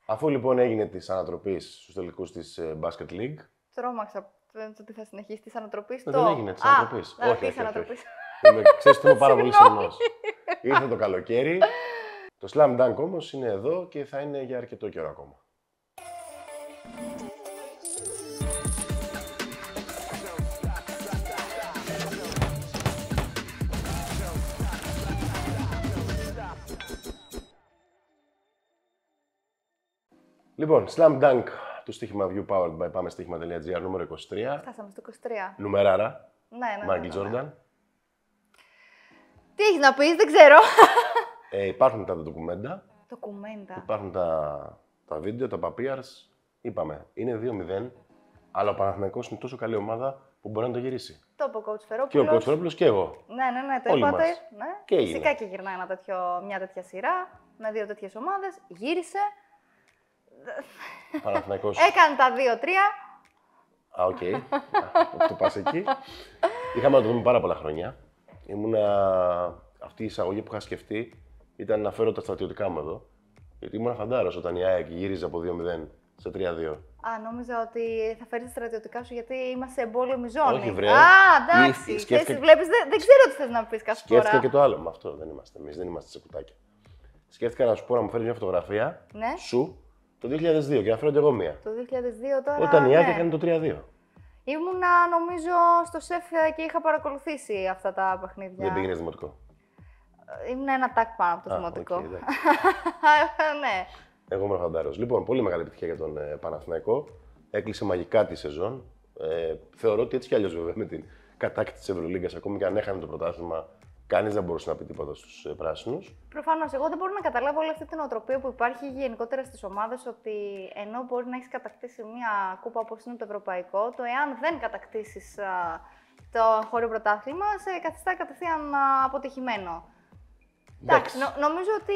Αφού λοιπόν έγινε τη ανατροπή στου τελικού τη Basket League. Τρόμαξα ότι θα συνεχίσει τη ανατροπή. Δεν έγινε τη ανατροπή. Όχι, ανατροπή. Ξέρεις ότι είμαι πάρα πολύ σεμνός. Ήρθε το καλοκαίρι. Το Slam Dunk όμως είναι εδώ και θα είναι για αρκετό καιρό ακόμα. Λοιπόν, Slam Dunk του στοίχημα View Powered by pamestihima.gr νούμερο 23. Φτάσαμε στο 23. Νουμεράρα. Ναι. Μάικλ Τζόρνταν. Τι έχεις να πεις, δεν ξέρω. Υπάρχουν τα ντοκουμέντα. Ντοκουμέντα. Υπάρχουν τα βίντεο, τα papiers. Είπαμε, είναι 2-0. Αλλά ο Παναθηναϊκός είναι τόσο καλή ομάδα που μπορεί να το γυρίσει. Το είπε ο coach Φερόπουλος. Και ο coach Φερόπουλος και εγώ. Ναι, το όλοι είπατε. μας. Ναι. Και φυσικά είναι. και γυρνάει μια τέτοια σειρά με δύο τέτοιες ομάδες. Γύρισε. Παναθηναϊκός. Έκανε τα 2-3. Οκ. Το πας εκεί. Είχαμε να το δούμε πάρα πολλά χρόνια. Αυτή η εισαγωγή που είχα σκεφτεί ήταν να φέρω τα στρατιωτικά μου εδώ. Γιατί ήμουν φαντάρος όταν η ΑΕΚ γύριζε από 2-0 σε 3-2. Νόμιζα ότι θα φέρεις τα στρατιωτικά σου γιατί είμαστε σε εμπόλεμη ζώνη. Όχι, βρε. Εντάξει. Βλέπεις, δεν ξέρω τι θες να πεις κάθε φορά. Σκέφτηκα και το άλλο. Με αυτό δεν είμαστε εμείς, δεν είμαστε σε κουτάκια. Σκέφτηκα να σου πω να μου φέρεις μια φωτογραφία σου το 2002 και να φέρω και εγώ μία. Το 2002 τώρα. Όταν η ΑΕΚ έκανε το 3-2. Ήμουνα νομίζω στο ΣΕΦ και είχα παρακολουθήσει αυτά τα παιχνίδια. Δεν πήγαινε δημοτικό. Ήμουν ένα τάκ πάνω από το δημοτικό. Ναι. Εγώ ήμουν φαντάρος. Λοιπόν, πολύ μεγάλη επιτυχία για τον Παναθηναϊκό. Έκλεισε μαγικά τη σεζόν. Θεωρώ ότι έτσι κι αλλιώς βέβαια με την κατάκτηση της Ευρωλίγκας, ακόμη και αν έχανε το πρωτάθλημα, κανείς δεν μπορούσε να πει τίποτα στους πράσινους. Προφανώς, εγώ δεν μπορώ να καταλάβω όλη αυτή την οτροπία που υπάρχει γενικότερα στις ομάδες ότι ενώ μπορεί να έχεις κατακτήσει μια κούπα όπως είναι το Ευρωπαϊκό, το εάν δεν κατακτήσεις το εγχώριο πρωτάθλημα, σε καθιστά κατευθείαν αποτυχημένο. Εντάξει, νομίζω ότι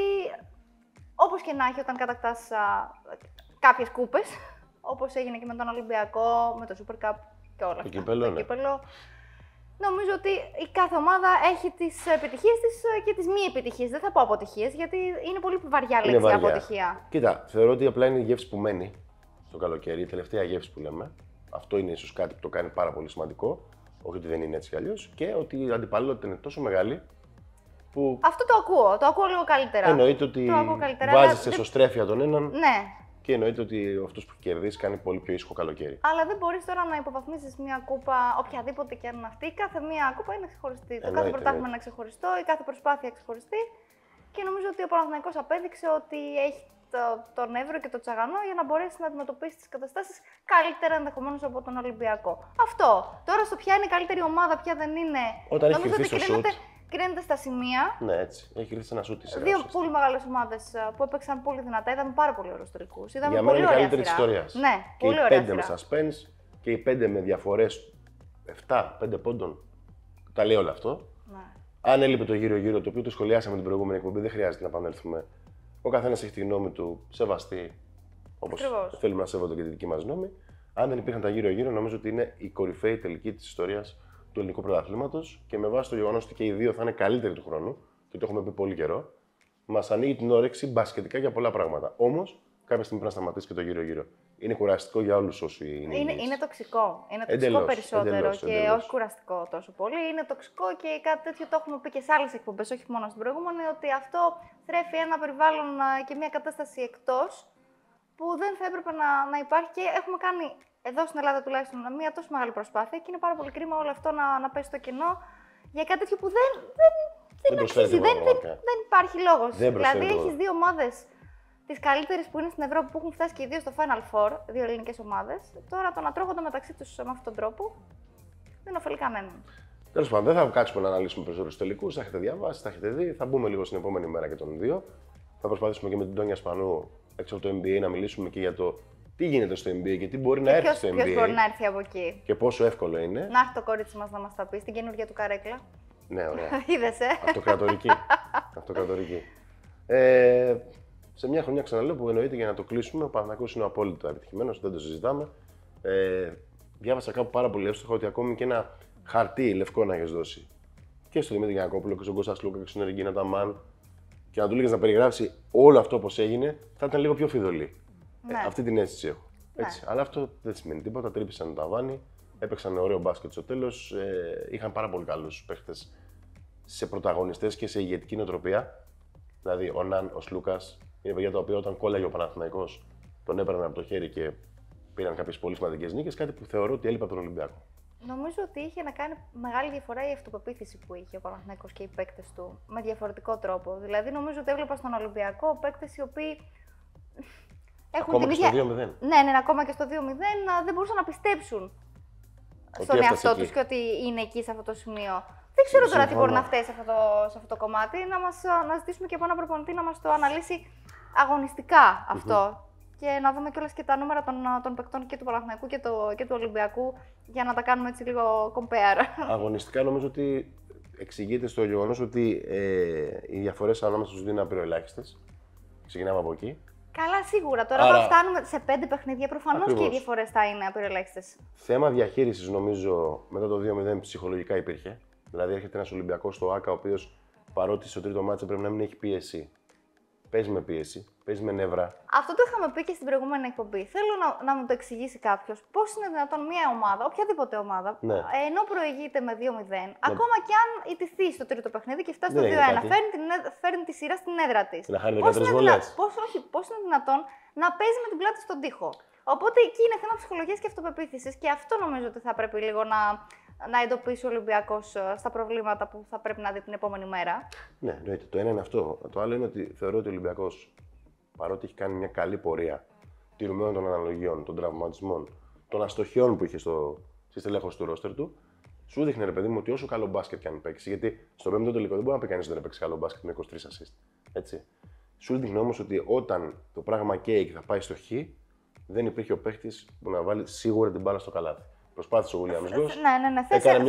όπως και να έχει όταν κατακτάς κάποιες κούπες, όπως έγινε και με τον Ολυμπιακό, με το Super Cup και όλα αυτά. Το κύπελλο. Νομίζω ότι η κάθε ομάδα έχει τις επιτυχίες της και τις μη επιτυχίες. Δεν θα πω αποτυχίες, γιατί είναι πολύ βαριά λέξη αποτυχία. Κοίτα, θεωρώ ότι απλά είναι η γεύση που μένει στο καλοκαίρι, η τελευταία γεύση που λέμε. Αυτό είναι ίσως κάτι που το κάνει πάρα πολύ σημαντικό. Όχι ότι δεν είναι έτσι κι αλλιώς. Και ότι η αντιπαλότητα είναι τόσο μεγάλη που. Αυτό το ακούω λίγο καλύτερα. Εννοείται ότι βάζεις εσωστρέφεια τον έναν. Ναι. Και εννοείται ότι αυτός που κερδίσει κάνει πολύ πιο ήσυχο καλοκαίρι. Αλλά δεν μπορείς τώρα να υποβαθμίσεις μια κούπα, οποιαδήποτε και αν είναι αυτή. Κάθε μια κούπα είναι ξεχωριστή. Το κάθε πρωτάθλημα είναι ξεχωριστό, η κάθε προσπάθεια ξεχωριστή. Και νομίζω ότι ο Παναθηναϊκός απέδειξε ότι έχει τον Εύρο και το Τσαγανό για να μπορέσει να αντιμετωπίσει τις καταστάσεις καλύτερα ενδεχομένως από τον Ολυμπιακό. Αυτό. Τώρα στο ποια είναι η καλύτερη ομάδα, ποια δεν είναι. Όταν έχει κρυφτεί στο σουτ. Κρίνεται στα σημεία. Ναι, έτσι. Έχει κρυφτεί ένα σουτ. Δύο πολύ μεγάλες ομάδες που έπαιξαν πολύ δυνατά. Είδαμε πάρα πολύ ωραίους τελικούς. Για μένα είναι η καλύτερη της ιστορίας. Ναι, και πολύ οι ωραία. 5 με suspense και οι 5 με διαφορές 7-5 πόντων. Τα λέει όλο αυτό. Ναι. Αν έλειπε το γύρω-γύρω, το οποίο το σχολιάσαμε την προηγούμενη εκπομπή, δεν χρειάζεται να επανέλθουμε. Ο καθένας έχει τη γνώμη του σεβαστή, όπως θέλουμε να σέβονται και τη δική μας γνώμη. Αν δεν υπήρχαν τα γύρω-γύρω, νομίζω ότι είναι η κορυφαία τελική της ιστορίας του ελληνικού πρωταθλήματος και με βάση το γεγονός ότι και οι δύο θα είναι καλύτεροι του χρόνου, και το έχουμε πει πολύ καιρό, μας ανοίγει την όρεξη μπασκετικά για πολλά πράγματα. Όμως, κάποια στιγμή πρέπει να σταματήσει και το γύρω-γύρω. Είναι κουραστικό για όλους όσοι είναι. Είναι τοξικό. Είναι τοξικό περισσότερο και όχι κουραστικό τόσο πολύ. Είναι τοξικό και κάτι τέτοιο το έχουμε πει και σε άλλες εκπομπές, όχι μόνο στην προηγούμενη, ότι αυτό θρέφει ένα περιβάλλον και μια κατάσταση εκτός που δεν θα έπρεπε να υπάρχει και έχουμε κάνει εδώ στην Ελλάδα τουλάχιστον μια τόσο μεγάλη προσπάθεια και είναι πάρα πολύ κρίμα όλο αυτό να πέσει στο κενό για κάτι τέτοιο που δεν αξίζει. Δεν υπάρχει λόγος. Δηλαδή, έχεις δύο ομάδες τις καλύτερες που είναι στην Ευρώπη που έχουν φτάσει και οι δύο στο Final Four, δύο ελληνικές ομάδες. Τώρα το να τρώγονται μεταξύ τους με αυτόν τον τρόπο δεν ωφελεί κανέναν. Τέλος πάντων, δεν θα κάτσουμε να αναλύσουμε περισσότερους τελικούς. Θα έχετε διαβάσει, θα έχετε δει. Θα μπούμε λίγο στην επόμενη μέρα και των δύο. Θα προσπαθήσουμε και με την Τόνια Σπανού έξω από το NBA να μιλήσουμε και για το τι γίνεται στο NBA και τι μπορεί να έρθει στο NBA. Ποιος μπορεί να έρθει από εκεί. Και πόσο εύκολο είναι. Να έρθει το κορίτσι μας να μας τα πει στην καινούργια του καρέκλα. Ναι, ωραία. Είδες, Αυτοκρατορική. Σε μια χρονιά, ξαναλέω, που εννοείται για να το κλείσουμε, ο Παναθηναϊκός είναι απόλυτα επιτυχημένος, δεν το συζητάμε. Διάβασα κάπου πάρα πολύ εύστοχα ότι ακόμη και ένα χαρτί λευκό να έχεις δώσει και στο Δημήτρη Γιαννακόπουλο και στον Κώστα Σλούκα και στον Εργίνα Ταμάν και να του λέγες να περιγράψει όλο αυτό όπως έγινε, θα ήταν λίγο πιο φιδωλή. Ναι. Αυτή την αίσθηση έχω. Έτσι. Αλλά αυτό δεν σημαίνει τίποτα. Τρύπησαν το ταβάνι, έπαιξαν ωραίο μπάσκετ στο τέλος. Είχαν πάρα πολύ καλούς παίχτες σε πρωταγωνιστές και σε ηγετική νοοτροπία. Δηλαδή, ο Ναν, ο Σλούκας, είναι παιδιά τα οποία όταν κόλλαγε ο Παναθηναϊκός τον έπαιρναν από το χέρι και πήραν κάποιες πολύ σημαντικές νίκες. Κάτι που θεωρώ ότι έλειπε από τον Ολυμπιακό. Νομίζω ότι είχε να κάνει μεγάλη διαφορά η αυτοπεποίθηση που είχε ο Παναθηναϊκός και οι παίκτες του με διαφορετικό τρόπο. Δηλαδή, νομίζω ότι έβλεπα στον Ολυμπιακό παίκτες οι οποίοι. Έχουν ακόμα την και ίδια... στο 2-0. Ναι, ακόμα και στο 2-0 δεν μπορούσαν να πιστέψουν στον εαυτό τους και ότι είναι εκεί σε αυτό το σημείο. Δεν ξέρω τώρα τι μπορεί να φταίει σε αυτό το κομμάτι. Να ζητήσουμε και από έναν προπονητή να μας το αναλύσει αγωνιστικά αυτό. Και να δούμε κιόλας και τα νούμερα των παικτών και του Παναθηναϊκού και του Ολυμπιακού για να τα κάνουμε έτσι λίγο compare. Αγωνιστικά νομίζω ότι εξηγείται στο γεγονός ότι οι διαφορές ανάμεσα στους δύο είναι απειροελάχιστες. Ξεκινάμε από εκεί. Καλά, σίγουρα. Τώρα, όταν φτάνουμε σε 5 παιχνίδια, προφανώς και οι διαφορές θα είναι απειροελάχιστες. Θέμα διαχείρισης, νομίζω, μετά το 2-0 ψυχολογικά υπήρχε. Δηλαδή, έρχεται ένας Ολυμπιακός στο ΆΚΑ, ο οποίος παρότι στο τρίτο μάτσα πρέπει να μην έχει πίεση. Παίζει με πίεση, παίζει με νεύρα. Αυτό το είχαμε πει και στην προηγούμενη εκπομπή. Θέλω να μου το εξηγήσει κάποιος. Πώς είναι δυνατόν μια ομάδα, οποιαδήποτε ομάδα, ναι, ενώ προηγείται με 2-0, ακόμα και αν ιτηθεί στο τρίτο παιχνίδι και φτάσει στο 2-1, φέρνει τη σειρά στην έδρα της. Να χάνει 13 βολές. Πώς είναι δυνατόν να παίζει με την πλάτη στον τοίχο. Οπότε εκεί είναι θέμα ψυχολογίας και αυτοπεποίθησης και αυτό νομίζω ότι θα πρέπει λίγο να εντοπίσει ο Ολυμπιακός στα προβλήματα που θα πρέπει να δει την επόμενη μέρα. Ναι, εννοείται. Το ένα είναι αυτό. Το άλλο είναι ότι θεωρώ ότι ο Ολυμπιακός, παρότι έχει κάνει μια καλή πορεία τηρουμένων των αναλογιών, των τραυματισμών, των αστοχιών που είχε στη στελέχωση του ρόστερ του, σου δείχνει, ρε παιδί μου, ότι όσο καλό μπάσκετ και αν παίξει, γιατί στο πέμπτο τελικό δεν μπορεί να πει κανείς ότι δεν έπαιξε καλό μπάσκετ με 23 assist. Έτσι. Σου δείχνει όμως ότι όταν το πράγμα καίει και θα πάει στο χ, δεν υπήρχε ο παίχτης που να βάλει σίγουρα την μπάλα στο καλάθι. Προσπάθησε ο Williams Goss. Ναι. Έκανε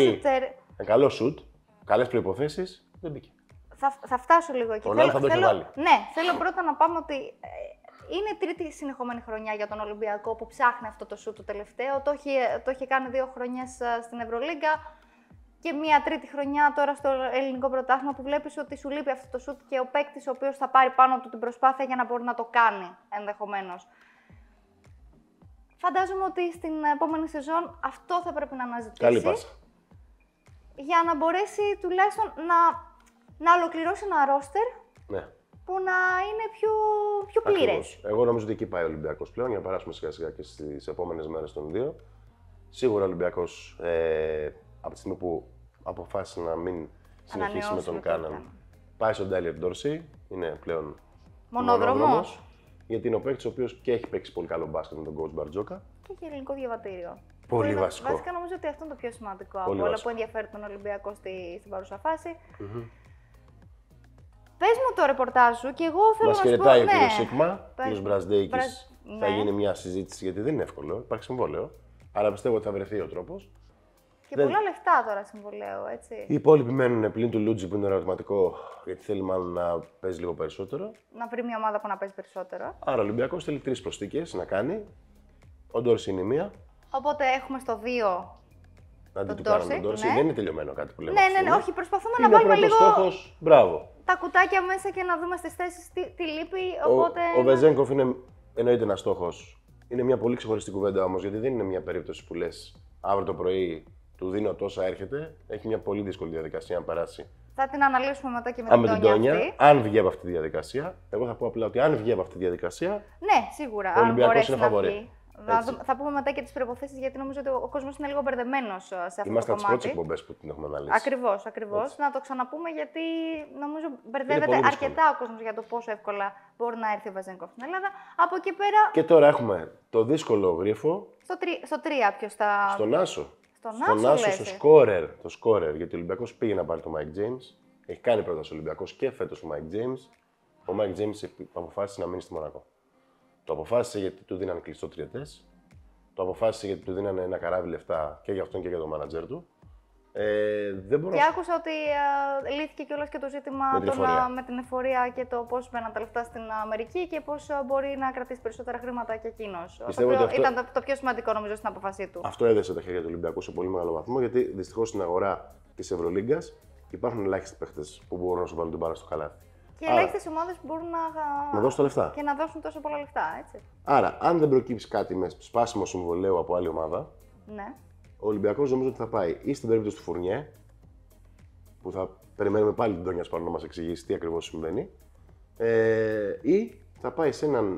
ένα καλό σουτ, καλές προϋποθέσεις, δεν μπήκε. Θα φτάσω λίγο εκεί. Θα το έχει βάλει. Ναι, θέλω πρώτα να πάμε ότι είναι η τρίτη συνεχόμενη χρονιά για τον Ολυμπιακό που ψάχνει αυτό το σουτ το τελευταίο. Το έχει κάνει 2 χρονιές στην Ευρωλίγκα και μία τρίτη χρονιά τώρα στο ελληνικό πρωτάθλημα που βλέπεις ότι σου λείπει αυτό το σουτ και ο παίκτης ο οποίος θα πάρει πάνω του την προσπάθεια για να μπορεί να το κάνει ενδεχομένως. Φαντάζομαι ότι στην επόμενη σεζόν αυτό θα πρέπει να αναζητήσει. Καλή πάσα. Για να μπορέσει τουλάχιστον να ολοκληρώσει ένα ρόστερ, ναι, που να είναι πιο πλήρες. Εγώ νομίζω ότι εκεί πάει ο Ολυμπιακός πλέον για να περάσουμε σιγά σιγά και στις επόμενες μέρες των δύο. Σίγουρα ο Ολυμπιακός από τη στιγμή που αποφάσισε να μην συνεχίσει με τον Κάναν, πάει στον Τάιλερ Ντόρσεϊ, είναι πλέον μονόδρομος. Γιατί είναι ο παίκτης ο οποίος και έχει παίξει πολύ καλό μπάσκετ με τον coach Μπαρτζόκα. Και έχει ελληνικό διαβατήριο. Πολύ βασικό. Βασικά νομίζω ότι αυτό είναι το πιο σημαντικό από όλα που ενδιαφέρει τον Ολυμπιακό στην παρούσα φάση. Πες μου το ρεπορτάζ σου και εγώ θέλω να σου πω. Μας χαιρετάει ο κύριος Σίγμα, ο κύριος Μπρασδέικης. Θα γίνει μια συζήτηση γιατί δεν είναι εύκολο, υπάρχει συμβόλαιο. Αλλά πιστεύω ότι θα βρεθεί ο τρόπος. Και πολλά λεφτά τώρα συμβολέου, έτσι. Οι υπόλοιποι μένουν πλην του Λούτζι που είναι ερωτηματικό, γιατί θέλει μάλλον να παίζει λίγο περισσότερο. Να βρει μια ομάδα που να παίζει περισσότερο. Άρα ο Ολυμπιακός θέλει 3 προσθήκες να κάνει. Ο Ντόρσεϊ είναι μία. Οπότε έχουμε στο 2. Αντί του κάνουμε τον Ντόρσεϊ, δεν είναι τελειωμένο κάτι που λέμε. Ναι, όχι, προσπαθούμε να βάλουμε λίγο. Στόχος, μπράβο. Τα κουτάκια μέσα και να δούμε στις θέσεις τι λείπει. Οπότε... Ο Βεζένκοφ είναι εννοείται ένας στόχος. Είναι μια πολύ ξεχωριστή κουβέντα όμως, γιατί δεν είναι μια περίπτωση που λες αύριο το πρωί του δίνω τόσα, έρχεται. Έχει μια πολύ δύσκολη διαδικασία να περάσει. Θα την αναλύσουμε μετά και με την Τόνια. Αν βγει από αυτή τη διαδικασία, εγώ θα πω απλά ότι αν βγει από αυτή τη διαδικασία. Ναι, σίγουρα. Ο Ολυμπιακός είναι φαβορί. Θα πούμε μετά και τις προϋποθέσεις, γιατί νομίζω ότι ο κόσμος είναι λίγο μπερδεμένος σε αυτό το κομμάτι. Είμαστε από τις πρώτες εκπομπές που την έχουμε αναλύσει. Ακριβώς. Να το ξαναπούμε, γιατί νομίζω μπερδεύεται αρκετά ο κόσμος για το πόσο εύκολα μπορεί να έρθει ο Βεζένκοφ στην Ελλάδα. Από εκεί πέρα. Και τώρα έχουμε το δύσκολο γρίφο. Στο 3, ποιος θα. Στον Άσο. Στον Άσο, στο σκόρερ. Γιατί ο Ολυμπιακός πήγε να πάρει τον Mike James. Έχει κάνει πρόταση ο Ολυμπιακός και φέτος ο Mike James. Ο Mike James αποφάσισε να μείνει στη Μονακό. Το αποφάσισε γιατί του δίνανε κλειστό τριετές. Το αποφάσισε γιατί του δίνανε ένα καράβι λεφτά και για αυτόν και για τον μάνατζερ του. Και άκουσα ότι λύθηκε κιόλας και το ζήτημα με την εφορία και το πώς μπαίναν τα λεφτά στην Αμερική και πώς μπορεί να κρατήσει περισσότερα χρήματα και εκείνος. Ήταν το πιο σημαντικό νομίζω στην αποφασή του. Αυτό έδεσε τα χέρια του Ολυμπιακού σε πολύ μεγάλο βαθμό, γιατί δυστυχώς στην αγορά της Ευρωλίγκας υπάρχουν ελάχιστοι παίχτες που μπορούν να σου βάλουν την μπάλα στο καλάθι. Και ελάχιστες ομάδες που μπορούν να δώσουν τα λεφτά. Και να δώσουν τόσο πολλά λεφτά, έτσι. Άρα, αν δεν προκύψει κάτι με σπάσιμο συμβολέου από άλλη ομάδα, ναι. Ο Ολυμπιακός νομίζω ότι θα πάει ή στην περίπτωση του Φουρνιέ, που θα περιμένουμε πάλι την Τόνια Σπανό να μας εξηγήσει τι ακριβώς συμβαίνει, ή θα πάει σε έναν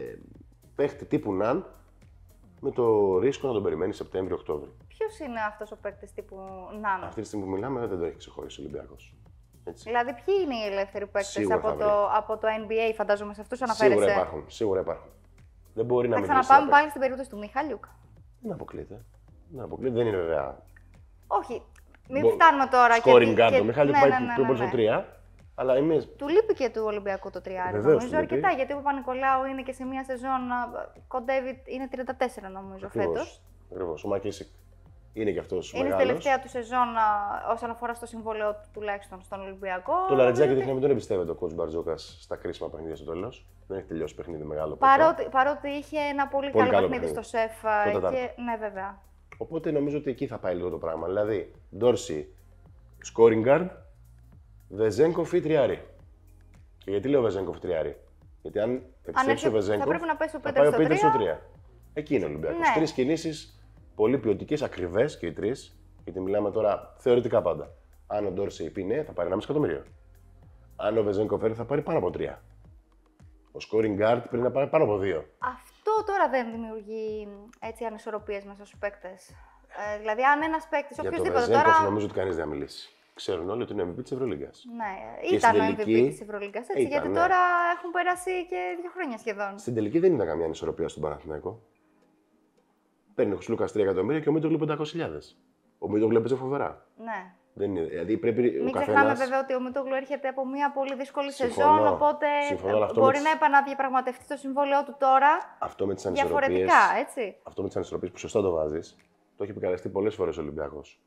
παίχτη τύπου Ναν, με το ρίσκο να τον περιμένει Σεπτέμβριο-Οκτώβριο. Ποιος είναι αυτός ο παίκτης τύπου Ναν? Αυτή τη στιγμή που μιλάμε δεν το έχει ξεχωρίσει ο Ολυμπιακός. Έτσι. Δηλαδή, ποιοι είναι οι ελεύθεροι παίκτες από το NBA, φαντάζομαι, σε αυτούς αναφέρεσαι? Σίγουρα υπάρχουν. Δεν μπορεί να μην. Θα ξαναπάμε πάλι στην περίπτωση του Μιχάλιουκ. Δεν αποκλείεται. Δεν είναι βέβαια. Όχι. Μην φτάνουμε τώρα και. Scoring guard. Ο Μιχάλιουκ πάει πιο πολύ στο 3. Αλλά εμείς... Του λείπει και του Ολυμπιακού το τριάρι, νομίζω αρκετά. Γιατί ο Παπα-Νικολάου είναι και σε μια σεζόν, κοντεύει, είναι 34 νομίζω φέτος. Ακριβώς. Ο Μακίσικ είναι και αυτός είναι μεγάλος. στη τελευταία του σεζόν όσον αφορά στο συμβόλαιο του τουλάχιστον στον Ολυμπιακό. Το Λαρετζάκη δείχνει να μην τον εμπιστεύεται ο coach Μπαρτζόκας στα κρίσιμα παιχνίδια στο τέλος. Δεν έχει τελειώσει παιχνίδι μεγάλο. Παρότι είχε ένα πολύ καλό παιχνίδι στο ΣΕΦ. Ναι, βέβαια. Οπότε νομίζω ότι εκεί θα πάει λίγο το πράγμα. Δηλαδή, Ντόρση, scoring guard, Βεζένκοφ ή τριάρι. Και γιατί λέω Βεζένκοφ ή τριάρι? Γιατί αν επιστρέψει ο Βεζένκοφ, θα πρέπει να πέσει ο Πίτερς στο 3. Εκεί είναι ο Ολυμπιακός. Ναι. 3 κινήσεις πολύ ποιοτικές, ακριβές και οι 3. Γιατί μιλάμε τώρα θεωρητικά πάντα. Αν ο Ντόρση πει ναι, θα πάρει 1,5 εκατομμύριο. Αν ο Βεζένκοφ έρθει, θα πάρει πάνω από 3. Ο scoring guard πρέπει να πάρει πάνω από 2. Αυτό τώρα δεν δημιουργεί έτσι ανισορροπίες μέσα στους παίκτες. Δηλαδή, αν ένας παίκτης, οποιοδήποτε τώρα. Για το Βεζένκοφ νομίζω ότι κανείς δεν θα μιλήσει. Ξέρουν όλοι ότι είναι MVP της Ευρωλίγκας. Ναι, ήταν ο MVP της Ευρωλίγκας, έτσι, γιατί τώρα έχουν περάσει και 2 χρόνια σχεδόν. Στην τελική δεν ήταν καμία ανισορροπία στον Παναθηναϊκό. Παίρνει ο Χρυσλούκας 3 εκατομμύρια και ο Μίτογλου 500.000. Ο Μίτογλου έπαιζε φοβερά. Ναι. Δεν είναι, δηλαδή πρέπει Μην ξεχνάμε βέβαια ότι ο Μίτογλου έρχεται από μια πολύ δύσκολη σεζόν, οπότε μπορεί να επαναδιαπραγματευτεί το συμβόλαιό του τώρα. Αυτό με τις διαφορετικά, έτσι. Αυτό με τις ανισορροπίες που σωστά το βάζεις, το έχει επικαλεστεί πολλές φορές ο Ολυμπιακός.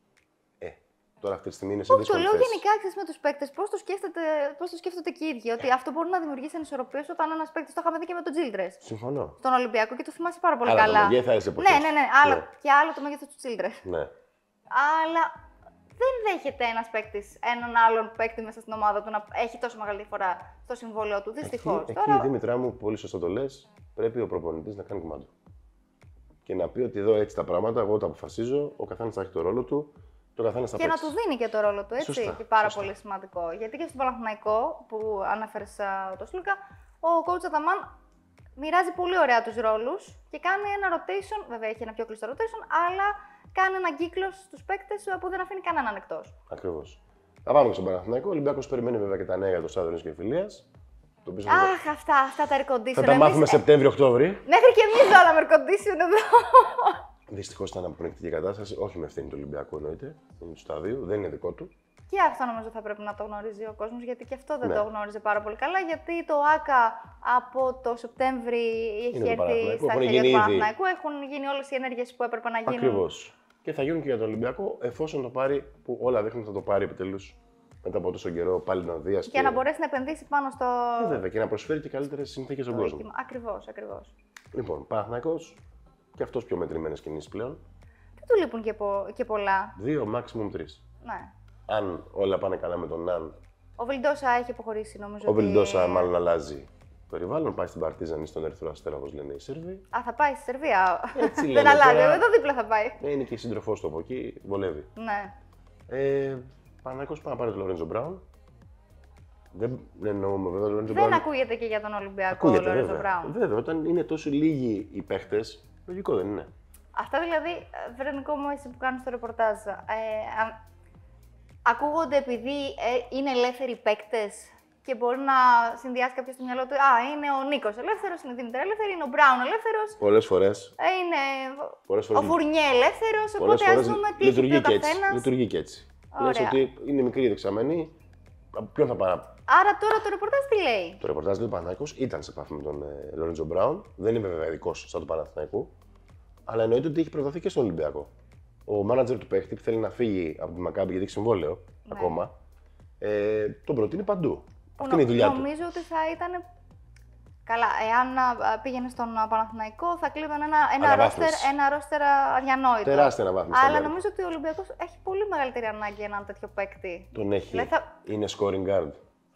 Τώρα αυτή τη στιγμή είναι σε δύσκολη θέση. Το λέω γενικά με τους παίκτες, πώς το σκέφτονται και οι ίδιοι. Ότι αυτό μπορεί να δημιουργήσει ανισορροπίες όταν ένας παίκτης, το είχαμε δει και με τον Childress. Συμφωνώ. Στον Ολυμπιακό και το θυμάσαι πάρα πολύ καλά. Το μεγέθα σε ναι. Και άλλο το μέγεθος του Childress. Ναι. Αλλά δεν δέχεται ένας παίκτης έναν άλλον παίκτη μέσα στην ομάδα του να έχει τόσο μεγάλη διαφορά στο συμβόλαιο του. Δυστυχώς. Εκεί, Δήμητρά μου, πολύ σωστά το λες, πρέπει ο προπονητής να κάνει κουμάντο. Και να πει ότι εδώ έτσι τα πράγματα, εγώ τα αποφασίζω, ο καθένας θα έχει το ρόλο του. Και να του δίνει και το ρόλο του, έτσι. Σωστά, και πάρα πολύ σημαντικό. Γιατί και στον Παναθηναϊκό, που ανέφερες το Σλούκα, ο coach Αταμάν μοιράζει πολύ ωραία τους ρόλους και κάνει ένα rotation. Βέβαια, έχει ένα πιο κλειστό rotation, αλλά κάνει έναν κύκλο στους παίκτες που δεν αφήνει κανέναν εκτός. Ακριβώς. Θα πάμε και στον Παναθηναϊκό. Ο Ολυμπιακός περιμένει βέβαια και τα νέα για το Σάδρονης και Φιλίας. Αχ, αυτά τα air condition. Θα τα μάθουμε Σεπτέμβριο-Οκτώβρη. Μέχρι και εμείς βάλαμε air condition εδώ. Δυστυχώς ήταν αποπνικτική κατάσταση, όχι με ευθύνη του Ολυμπιακού εννοείται, είναι του σταδίου, δεν είναι δικό του. Και αυτό νομίζω θα πρέπει να το γνωρίζει ο κόσμος, γιατί και αυτό δεν το γνώριζε πάρα πολύ καλά. Γιατί το ΆΚΑ από το Σεπτέμβρη έχει έρθει στα χέρια του Παναθηναϊκού. Έχουν γίνει όλες οι ενέργειες που έπρεπε να γίνουν. Ακριβώς. Και θα γίνουν και για τον Ολυμπιακό, εφόσον το πάρει, που όλα δείχνουν ότι θα το πάρει επιτέλους μετά από τόσο καιρό πάλι να δει. Και να μπορέσει να επενδύσει πάνω στο. Βέβαια, και να προσφέρει και καλύτερες συνθήκες στον κόσμο. Ακριβώς. Λοιπόν, Παναθηναϊκός. Και αυτός πιο μετρημένες κινήσεις πλέον. Δεν του λείπουν και πολλά. 2, maximum 3. Ναι. Αν όλα πάνε καλά με τον Ναν. Ο Βιλντόσα έχει αποχωρήσει νομίζω. Ο Βιλντόσα μάλλον αλλάζει περιβάλλον. Πάει στην Παρτίζαν ή στον Ερυθρό Αστέρα, όπως λένε οι Σέρβοι. Θα πάει στη Σερβία. Έτσι δεν αλλάζει. Εδώ δίπλα θα πάει. Είναι και η σύντροφός του από εκεί. Βολεύει. Ναι. Παναθηναϊκός πάει να πάρει τον Λορέντζο Μπράουν. Δεν εννοούμε βέβαια τον Λορέντζο Μπράουν. Δεν ακούγεται και για τον Ολυμπιακό ο Λορέντζο Μπράουν. Βέβαια, όταν είναι τόσο λίγοι οι παίχτες. Λογικό δεν είναι. Αυτά δηλαδή, Βερονικό μου, εσύ που κάνεις το ρεπορτάζ, ακούγονται επειδή είναι ελεύθεροι παίκτες και μπορεί να συνδυάσει κάποιος στο μυαλό του. Είναι ο Νίκος ελεύθερος, είναι η Δήμητρα ελεύθερη, είναι ο Μπράουν ελεύθερος. Πολλές φορές. Είναι ο Φουρνιέ ελεύθερος. Οπότε ας δούμε τι λειτουργεί ο καθένας. Λειτουργεί και έτσι. Λες ότι είναι μικρή δεξαμενή. Ποιον θα πάρει. Άρα τώρα το ρεπορτάζ τι λέει? Το ρεπορτάζ λέει ότι ο Παναθηναϊκός ήταν σε επαφή με τον Λορέντζο Μπράουν. Δεν είναι βέβαια ειδικός σαν του Παναθηναϊκού. Αλλά εννοείται ότι έχει προδοθεί και στον Ολυμπιακό. Ο μάνατζερ του παίχτη που θέλει να φύγει από τη Μακάμπι γιατί έχει συμβόλαιο ακόμα, τον προτείνει παντού. Αυτή είναι η δουλειά του. Νομίζω ότι θα ήταν. Καλά, εάν πήγαινε στον Παναθηναϊκό θα κλείδαν ένα ρόστερ αδιανόητο. Τεράστια αναβάθμιση. Αλλά νομίζω ότι ο Ολυμπιακός έχει πολύ μεγαλύτερη ανάγκη έναν τέτοιο παίκτη. Τον έχει. Είναι scoring guard.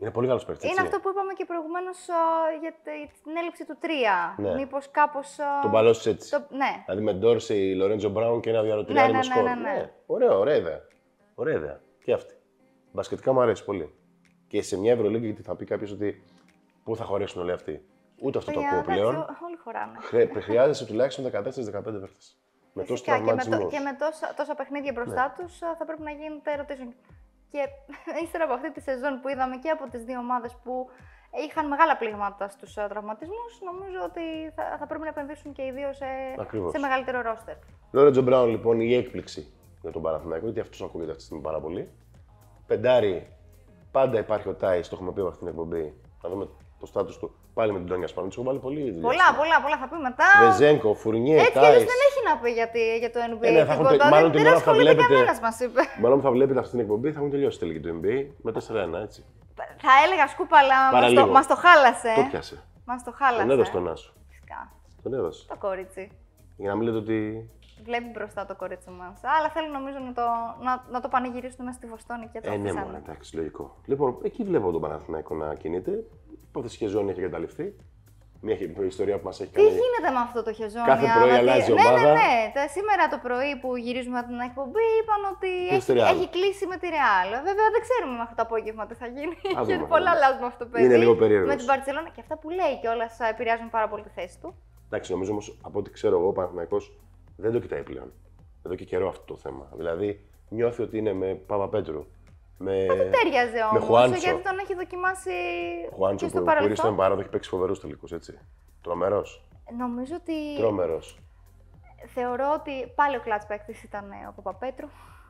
Είναι πολύ καλό παίκτη. Είναι αυτό που είπαμε και προηγουμένως για την έλλειψη του 3. Ναι. Μήπως κάπως. Τον παλώσει έτσι. Ναι. Δηλαδή με Ντόρσεϊ, Λορέντζο Μπράουν και ένα διαρροτηριάρι σκορ. Ναι. Ωραία ιδέα. Ωραία ιδέα. Και αυτή. Μπασκετικά μου αρέσει πολύ. Και σε μια Ευρωλίγκα, γιατί θα πει κάποιο ότι πού θα χωρέσουν όλοι αυτοί. Ούτε αυτό το ακούω πλέον. Όλοι χωράνε. Χρειάζεσαι τουλάχιστον 14-15 παίκτες. Με τόσους τραυματισμούς. Και με τόσα παιχνίδια μπροστά τους θα πρέπει να γίνεται ερωτήσεων. Και ύστερα από αυτή τη σεζόν που είδαμε και από τις δύο ομάδες που είχαν μεγάλα πλήγματα στους τραυματισμούς, νομίζω ότι θα πρέπει να επενδύσουν και οι δύο σε μεγαλύτερο ρόστερ. Λορέντζο Μπράουν, λοιπόν, η έκπληξη για τον Παναθηναϊκό, γιατί αυτός ακούγεται αυτή τη στιγμή πάρα πολύ. Πεντάρι, πάντα υπάρχει ο Τάις, το έχουμε πει από αυτή την εκπομπή. Να δούμε το στάτους του. Πάλι με την Τόνια Σπανού, του έχω βάλει πολύ δουλειά. Πολλά θα πει μετά. Βεζένκο, Φουρνιέ, Τάις. Έτσι δεν έχει να πει για το NBA. Μάλλον την ώρα που θα βλέπετε. Μας είπε. Μάλλον που θα βλέπετε αυτή την εκπομπή θα έχουν τελειώσει τελική του NBA με 4-1, έτσι. Θα έλεγα σκούπα, αλλά μας το χάλασε. Το πιάσε. Μας το χάλασε. Τον έδωσε τον Άσο. Φυσικά. Τον έδωσε. Το κορίτσι. Για να μην λέτε ότι. Βλέπει μπροστά το κορίτσι μας. Αλλά θέλουν νομίζω να το πανηγυρίσουν μέσα στη Βοστόνη και το ναι, μόνο, εντάξει, λογικό. Λοιπόν, εκεί βλέπω τον Παναθηναϊκό να κινείται. Υπόθεση χεζόνι έχει εγκαταλειφθεί. Μια ιστορία που μας έχει κάνει. Τι γίνεται με αυτό το χεζόνι? Κάθε πρωί αλλάζει ομάδα. Ναι. Σήμερα το πρωί που γυρίζουμε την εκπομπή είπαν ότι έχει κλείσει με τη Ρεάλ. Βέβαια δεν ξέρουμε μέχρι το απόγευμα τι θα γίνει. Γιατί πολλά αλλάζουν αυτό το παιδί. Είναι λίγο περίεργο. Με την Μπαρτσελόνα και αυτά που λέει κιόλας επηρεάζουν πάρα πολύ τη θέση του. Εντάξει, νομίζω όμως από ό,τι ξέρω εγώ ο Παναθηναϊκός δεν το κοιτάει πλέον. Εδώ και καιρό αυτό το θέμα. Δηλαδή νιώθει ότι είναι με Παπαπέτρου. Δεν τέριαζε όμως, γιατί τον έχει δοκιμάσει. Χουάντσο που χωρίς τον παράδο έχει παίξει φοβερούς τελικούς, έτσι. Τρομερός. Νομίζω ότι. Τρομερός. Θεωρώ ότι πάλι ο κλατς παίκτης ήταν ο Παπαπέτρου.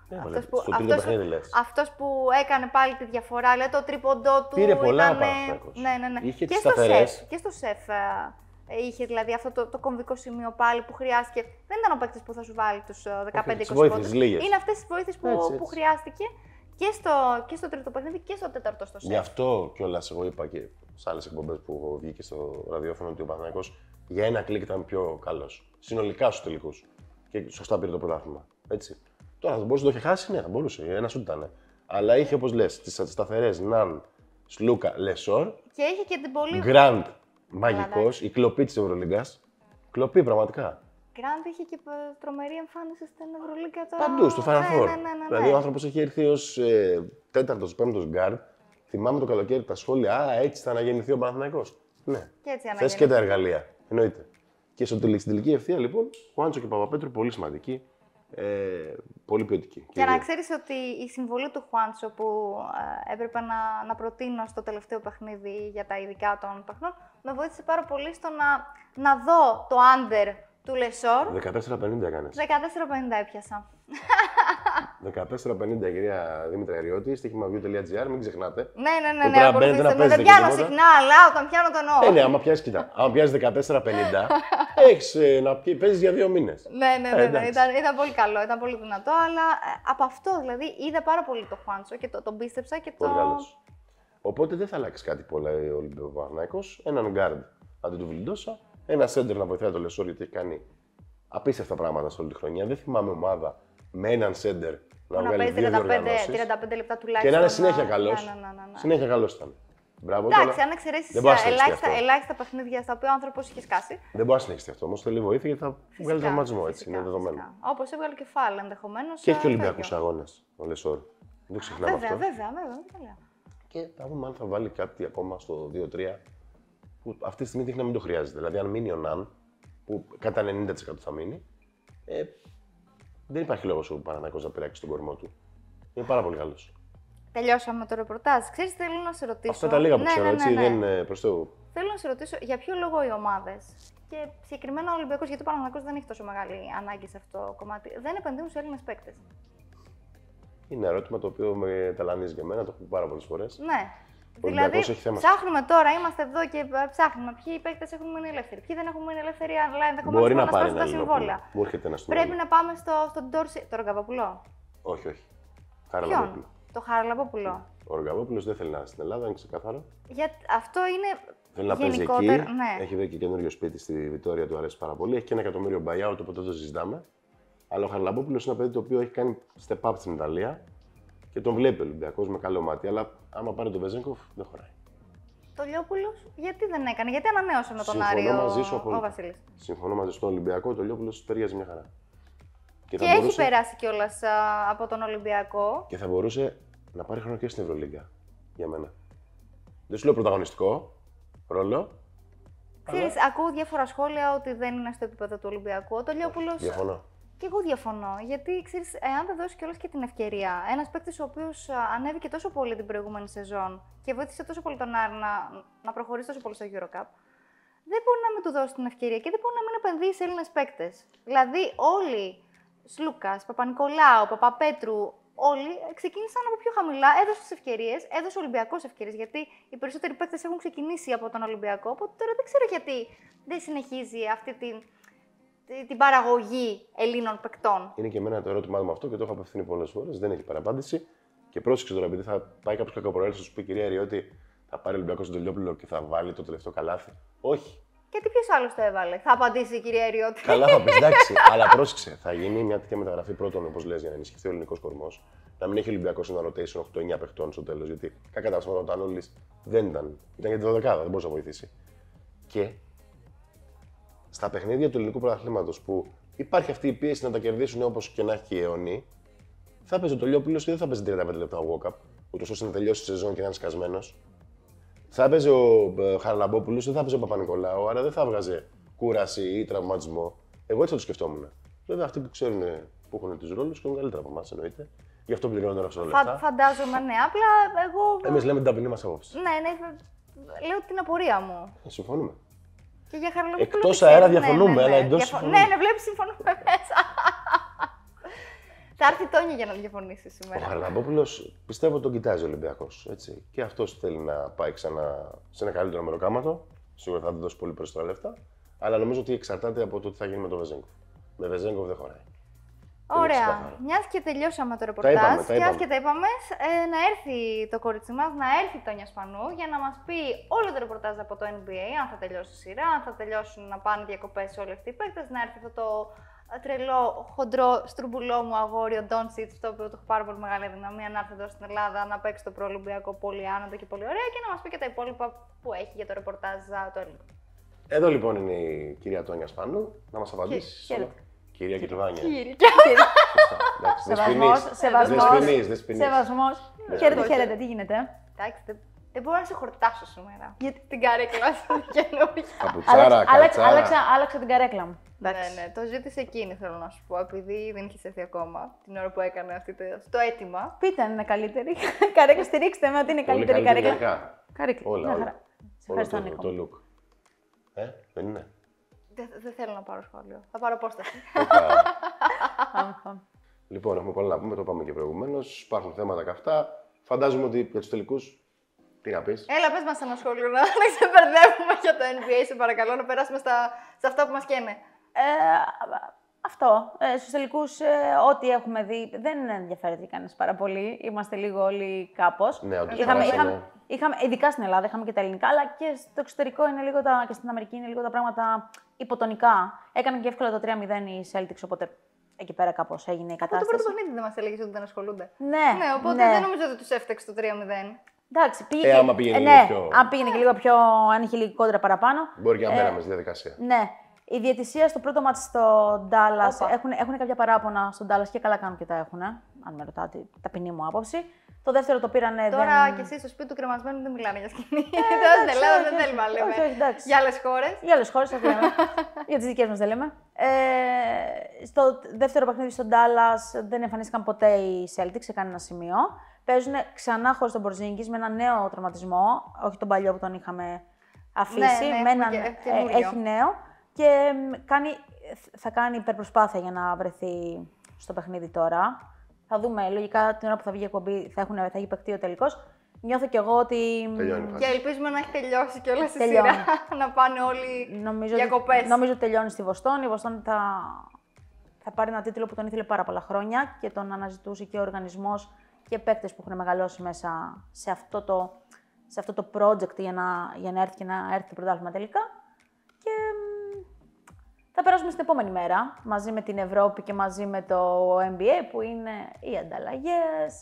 Αυτός που έκανε πάλι τη διαφορά, δηλαδή το τρίποντό του. Πήρε πολλά ήταν. Ναι. Είχε Και στο σεφ. Είχε δηλαδή αυτό το κομβικό σημείο πάλι που χρειάστηκε. Δεν ήταν ο παίκτης που θα σου βάλει τους 15-20 πόντους. Είναι αυτές τις βοήθειες που χρειάστηκε. Και στο τρίτο παιχνίδι και στο τέταρτο στο σετ. Γι' αυτό κιόλας εγώ είπα και σε άλλες εκπομπές που βγήκε στο ραδιόφωνο ότι ο Παναθηναϊκός για ένα κλικ ήταν πιο καλός. Συνολικά στους τελικούς. Και σωστά πήρε το πρωτάθλημα. Έτσι. Τώρα θα μπορούσε να το είχε χάσει, ναι, θα μπορούσε. Ένα σου ήταν. Αλλά είχε, όπως λες, τις σταθερές Ναν, Σλούκα, Λεσόρ. Και είχε και την πολύ. Γκραντ, μαγικός, η κλοπή της Ευρωλίγκας. Κλοπή, πραγματικά. Γκραντ είχε και τρομερή εμφάνιση στην Ευρωλίγκα τώρα. Παντού, στο Final Four. Δηλαδή ο άνθρωπος έχει έρθει ως τέταρτος, πέμπτος γκάρντ. Θυμάμαι το καλοκαίρι τα σχόλια. Έτσι θα αναγεννηθεί ο Παναθηναϊκός. Ναι. Θες και τα εργαλεία. Εννοείται. Και στην τελική ευθεία λοιπόν, ο Άντσο και ο Παπαπέτρου πολύ σημαντικοί. Πολύ ποιοτικοί. Και να ξέρεις ότι η συμβολή του Χουάντσο που έπρεπε να προτείνω στο τελευταίο παιχνίδι για τα ειδικά των παιχνών, με βοήθησε πάρα πολύ στο να δω το under του Λεσόρ. 14-50 έκανες. 14-50 έπιασα. 14-50 κυρία Δήμητρα Αριώτη, στοίχημaview.gr, μην ξεχνάτε. Ναι, ακολουθήστε με. Δεν πιάνω συχνά, αλλά όταν πιάνω το εννοώ. Ναι, άμα πιάσεις, κοίτα, άμα πιάσεις 14-50, έχεις να παίζεις για 2 μήνες. Ναι, ήταν πολύ καλό, ήταν πολύ δυνατό, αλλά από αυτό δηλαδή είδα πάρα πολύ το Χουάντσο και τον πίστεψα και πολύ καλός. Οπότε δεν θα αλλάξει κάτι πολλά ο Ολυμπιακός Παναθηναϊκός. Έναν γκάρντ αντί του Βιλντόσα, ένα σέντερ να βοηθάει το Λεσόρ γιατί έχει κάνει απίστευτα πράγματα σε όλη τη χρονιά. Δεν θυμάμαι ομάδα με έναν σέντερ να βγάλει 35 λεπτά τουλάχιστον. Και να είναι συνέχεια καλός. Συνέχεια καλός ήταν. Μπράβο. Εντάξει, αν εξαιρέσεις ελάχιστα παιχνίδια στα οποία ο άνθρωπος είχε σκάσει. Δεν μπορεί να συνεχίσει αυτό. Όμως θέλει βοήθεια γιατί θα βγάλει τραυματισμό. Έτσι είναι δεδομένο. Όπως έβγαλε κεφάλι ενδεχομένως. Και έχει και Ολυμπιακούς αγώνες ο Λεσόρ. Δεν το ξεχνάμε αυτό. Βέβαια. Και θα δούμε αν θα βάλει κάτι ακόμα στο 2-3 που αυτή τη στιγμή δείχνει να μην το χρειάζεται. Δηλαδή, αν μείνει ο Ναν, που κατά 90% θα μείνει, δεν υπάρχει λόγος ο Παναθηναϊκός να πειράξει τον κορμό του. Είναι πάρα πολύ καλός. Τελειώσαμε το ρεπορτάζ. Ξέρεις, θέλω να σε ρωτήσω. Αυτά τα λίγα που ξέρω, έτσι, δεν προς Θεού. Θέλω να σε ρωτήσω για ποιο λόγο οι ομάδες και συγκεκριμένα ο Ολυμπιακός, γιατί ο Παναθηναϊκός δεν έχει τόσο μεγάλη ανάγκη σε αυτό το κομμάτι, δεν επενδύουν σε Έλληνες παίκτες. Είναι ερώτημα το οποίο με ταλανίζει για μένα, το έχω πει πάρα πολλές φορές. Ναι. Δηλαδή, ψάχνουμε τώρα, είμαστε εδώ και ψάχνουμε ποιοι παίκτες έχουν μείνει ελεύθεροι, ποιοι δεν έχουν μείνει ελεύθεροι, αλλά ενδεχομένως να σπάσουν τα συμβόλαια. Πρέπει να πάμε στον Ντόρση. Το Ρογκαβόπουλο. Όχι. Χαραλαμπόπουλο. Το Χαραλαμπόπουλο. Ο Ρογκαβόπουλος δεν θέλει να είναι στην Ελλάδα, είναι ξεκάθαρο. Αυτό είναι. Θέλει να παίζει εκεί. Ναι. Έχει δει και καινούριο σπίτι στη Βιτόρια, του αρέσει πάρα πολύ. Έχει και 1 εκατομμύριο buyout, οπότε δεν το συζητάμε. Αλλά ο Χαραλαμπόπουλος είναι ένα παιδί το οποίο έχει κάνει step up στην Ιταλία. και τον βλέπει ο Ολυμπιακός με καλό μάτι. Αλλά άμα πάρει τον Βεζέγκοφ, δεν χωράει. Το Λιόπουλος γιατί δεν έκανε, γιατί ανανέωσε με τον Άρη ο Βασίλης. Συμφωνώ μαζί στον Ολυμπιακό, το Λιόπουλος ταιριάζει μια χαρά. Και έχει περάσει κιόλας από τον Ολυμπιακό. Και θα μπορούσε να πάρει χρόνο και στην Ευρωλίγκα για μένα. Δεν σου λέω πρωταγωνιστικό ρόλο. Ξέρεις, ακούω διάφορα σχόλια ότι δεν είναι στο επίπεδο του Ολυμπιακού. Το Λιόπουλος. Διαφωνώ. Και εγώ διαφωνώ. Γιατί ξέρεις, εάν δεν δώσει κιόλας και την ευκαιρία, ένας παίκτης ο οποίος ανέβηκε τόσο πολύ την προηγούμενη σεζόν και βοήθησε τόσο πολύ τον Άρη να προχωρήσει τόσο πολύ στο EuroCup, δεν μπορεί να μην του δώσει την ευκαιρία και δεν μπορεί να μην επενδύσει σε Έλληνες παίκτες. Δηλαδή, όλοι, Σλούκας, Παπα-Νικολάου, Παπαπέτρου, όλοι ξεκίνησαν από πιο χαμηλά, έδωσε τις ευκαιρίες, έδωσε ο Ολυμπιακός ευκαιρίες. Γιατί οι περισσότεροι παίκτες έχουν ξεκινήσει από τον Ολυμπιακό. Οπότε τώρα δεν ξέρω γιατί δεν συνεχίζει αυτή την παραγωγή Ελλήνων παικτών. Είναι και εμένα το ερώτημά μου αυτό και το έχω απευθύνει πολλές φορές. Δεν έχει παραπάντηση. Και πρόσεξε τώρα, επειδή θα πάει κάποιο κακοπροέλευτο να σου πει κυρία Ριώτη, θα πάρει ο Ολυμπιακός τον Τελειόπουλο και θα βάλει το τελευταίο καλάθι. Όχι. Γιατί ποιος άλλος το έβαλε, θα απαντήσει η κυρία Ριώτη. Καλά, θα πει εντάξει, αλλά πρόσεξε. Θα γίνει μια τέτοια μεταγραφή πρώτον, όπως λες, για να ενισχυθεί ο ελληνικός κορμός. Να μην έχει ο Ολυμπιακός ένα rotation 8-9 παιχτών στο τέλος. Γιατί κακά τα ψέματα ο Τανόλης δεν ήταν. Ήταν για τη 12η, δεν μπορούσε να βοηθήσει. Και στα παιχνίδια του ελληνικού πρωταθλήματος που υπάρχει αυτή η πίεση να τα κερδίσουν όπως και να έχει η αιώνη, θα παίζει ο Τελειόπουλος και δεν θα παίζει 35 λεπτά walk-up, ούτως ώστε να τελειώσει τη σεζόν και να είναι σκασμένος. Θα παίζει ο Χαραλαμπόπουλος, δεν θα παίζει ο Παπα-Νικολάου, άρα δεν θα βγάζει κούραση ή τραυματισμό. Εγώ έτσι θα το σκεφτόμουν. Βέβαια, αυτοί που ξέρουν που έχουν τους ρόλους και είναι καλύτερα από εμάς, εννοείται. Γι' αυτό πληρώνουν τώρα αυτά λεφτά. Φαντάζομαι, ναι, απλά εγώ. Εμείς λέμε την ταπεινή μας άποψη. Ναι, λέω την απορία μου. Συμφωνούμε. Και για Χαραλαμπόπουλο. Εκτός αέρα διαφωνούμε, αλλά εντός. Ναι, βλέπεις, συμφωνούμε μέσα. Θα έρθει η Τόνια για να διαφωνήσει σήμερα. Ο Χαραλαμπόπουλος πιστεύω τον κοιτάζει ο Ολυμπιακός. Και αυτός θέλει να πάει ξανά σε ένα καλύτερο μεροκάματο. Σίγουρα θα του δώσει πολύ περισσότερα λεφτά. Αλλά νομίζω ότι εξαρτάται από το τι θα γίνει με τον Βεζέγκοφ. Με Βεζέγκοφ δεν χωράει. Ωραία. Μιας και τελειώσαμε το ρεπορτάζ, μιας και τα είπαμε, να έρθει το κορίτσι μας, να έρθει η Τόνια Σπανού για να μας πει όλο το ρεπορτάζ από το NBA, αν θα τελειώσει η σειρά, αν θα τελειώσουν να πάνε διακοπές όλοι αυτοί οι παίκτες, να έρθει αυτό το τρελό, χοντρό, στρουμπουλό μου αγόρι, ο Ντόντσιτς, το οποίο του έχει πάρα πολύ μεγάλη δυναμία, να έρθει εδώ στην Ελλάδα να παίξει το προολυμπιακό πολύ άνετα και πολύ ωραία και να μας πει και τα υπόλοιπα που έχει για το ρεπορτάζ το ελληνικό. Εδώ λοιπόν είναι η κυρία Τόνια Σπανού να μας απαντήσει. Κυρία Κιτρουβάνια. Σεβασμός. Χαίρετε, τι γίνεται. Εντάξει, δεν μπορώ να σε χορτάσω σήμερα. Γιατί την καρέκλα σου καινούργια. Άλλαξα την καρέκλα μου. Ναι, το ζήτησε εκείνη, θέλω να σου πω, επειδή δεν είχε έρθει ακόμα την ώρα που έκανε αυτό το αίτημα. Πείτε αν είναι καλύτερη. Καρέκλα, στηρίξτε με ότι είναι καλύτερη καρέκλα. Όλα. Ευχαριστώ, Νίκο. Το look. Δεν είναι. Δεν θέλω να πάρω σχόλιο. Θα πάρω απόσταση. Λοιπόν, έχουμε πολλά να πούμε, το είπαμε και προηγουμένως. Υπάρχουν θέματα καυτά. Φαντάζομαι ότι για τους τελικούς. Τι να πεις. Έλα, πες μας ένα σχόλιο να ξεπερδεύουμε για το NBA, σε παρακαλώ, να περάσουμε σε αυτά που μας καίνε. Αυτό. Στους τελικούς, ό,τι έχουμε δει, δεν ενδιαφέρεται κανείς πάρα πολύ. Είμαστε λίγο όλοι κάπως. Ναι, ειδικά στην Ελλάδα, είχαμε και τα ελληνικά, αλλά και στο εξωτερικό είναι λίγο και στην Αμερική είναι λίγο τα πράγματα υποτονικά. Έκαναν και εύκολα το 3-0 οι Celtics, οπότε εκεί πέρα κάπως έγινε η κατάσταση. Από το πρώτο παιχνίδι δεν μας έλεγες ότι δεν ασχολούνται. Ναι, οπότε δεν νομίζω ότι τους έφταξε το 3-0. Εντάξει, πήγε. Άμα πήγαινε λίγο πιο. Αν πήγαινε και λίγο πιο. Αν είχε λίγο κόντρα παραπάνω. Μπορεί και να μπαίναμε στη διαδικασία. Ναι. Η διαιτησία στο πρώτο μάτι στο Dallas έχουν κάποια παράπονα στον Dallas και καλά κάνουν και τα έχουν. Αν με ρωτάτε, ταπεινή μου άποψη. Το δεύτερο το πήρανε. Τώρα και εσείς στο σπίτι του κρεμασμένου δεν μιλάνε για σκηνή. Στην Ελλάδα δεν θέλουμε να λέμε. Για άλλες χώρες. Για άλλες χώρες, όχι. Για τις δικές μας δεν λέμε. Στο δεύτερο παιχνίδι στο Dallas δεν εμφανίστηκαν ποτέ οι Celtics σε κανένα σημείο. Παίζουν ξανά χωρίς τον Porzingis με ένα νέο τραυματισμό. Όχι τον παλιό που τον είχαμε αφήσει. Έχει νέο. Και θα κάνει υπερπροσπάθεια για να βρεθεί στο παιχνίδι τώρα. Θα δούμε, λογικά την ώρα που θα βγει η εκπομπή θα έχει παιχτεί ο τελικός. Νιώθω κι εγώ ότι. Και ελπίζουμε να έχει τελειώσει κιόλας η σειρά. Να πάνε όλοι διακοπές. Νομίζω ότι τελειώνει στη Βοστόνη. Η Βοστόνη θα πάρει ένα τίτλο που τον ήθελε πάρα πολλά χρόνια και τον αναζητούσε και ο οργανισμός και παίκτες που έχουν μεγαλώσει μέσα σε αυτό το project για να έρθει και να έρθει το πρωτάθλημα τελικά. Και θα περάσουμε στην επόμενη μέρα, μαζί με την Ευρώπη και μαζί με το NBA, που είναι οι ανταλλαγές,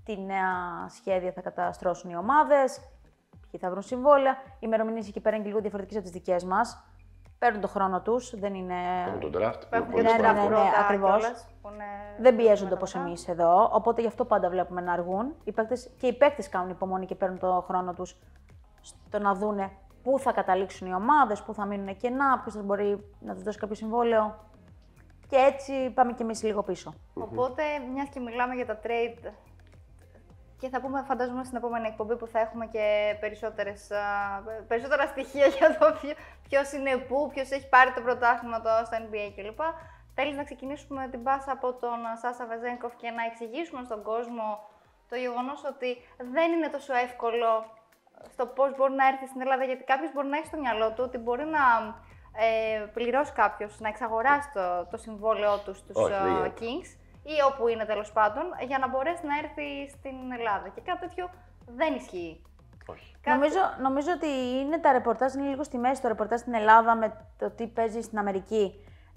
τι νέα σχέδια θα καταστρώσουν οι ομάδες, ποιοι θα βρουν συμβόλαια. Οι ημερομηνίες εκεί πέρα είναι λίγο διαφορετικές από τις δικές μας. Παίρνουν τον χρόνο τους, δεν είναι. Παίρνουν τον draft. Ναι, ακριβώς. Δεν πιέζονται όπως εμείς εδώ. Οπότε γι' αυτό πάντα βλέπουμε να αργούν. Οι παίκτες κάνουν υπομονή και παίρνουν τον χρόνο τους στο να δούνε πού θα καταλήξουν οι ομάδες, πού θα μείνουν κενά, ποιος θα μπορεί να τους δώσει κάποιο συμβόλαιο. Και έτσι πάμε κι εμείς λίγο πίσω. Οπότε, μιας και μιλάμε για τα trade, και θα πούμε, φαντάζομαι, στην επόμενη εκπομπή που θα έχουμε και περισσότερα στοιχεία για το ποιος είναι πού, ποιος έχει πάρει το πρωτάθλημα στο NBA κλπ. Θέλεις να ξεκινήσουμε την πάσα από τον Σάσα Βεζένκοφ και να εξηγήσουμε στον κόσμο το γεγονός ότι δεν είναι τόσο εύκολο στο πώς μπορεί να έρθει στην Ελλάδα, γιατί κάποιος μπορεί να έχει στο μυαλό του ότι μπορεί να πληρώσει κάποιος, να εξαγοράσει το συμβόλαιό του στους Kings ή όπου είναι τέλος πάντων, για να μπορέσει να έρθει στην Ελλάδα. Και κάτι τέτοιο δεν ισχύει. Όχι. Νομίζω ότι είναι τα ρεπορτάζ, είναι λίγο στη μέση το ρεπορτάζ στην Ελλάδα με το τι παίζει στην Αμερική.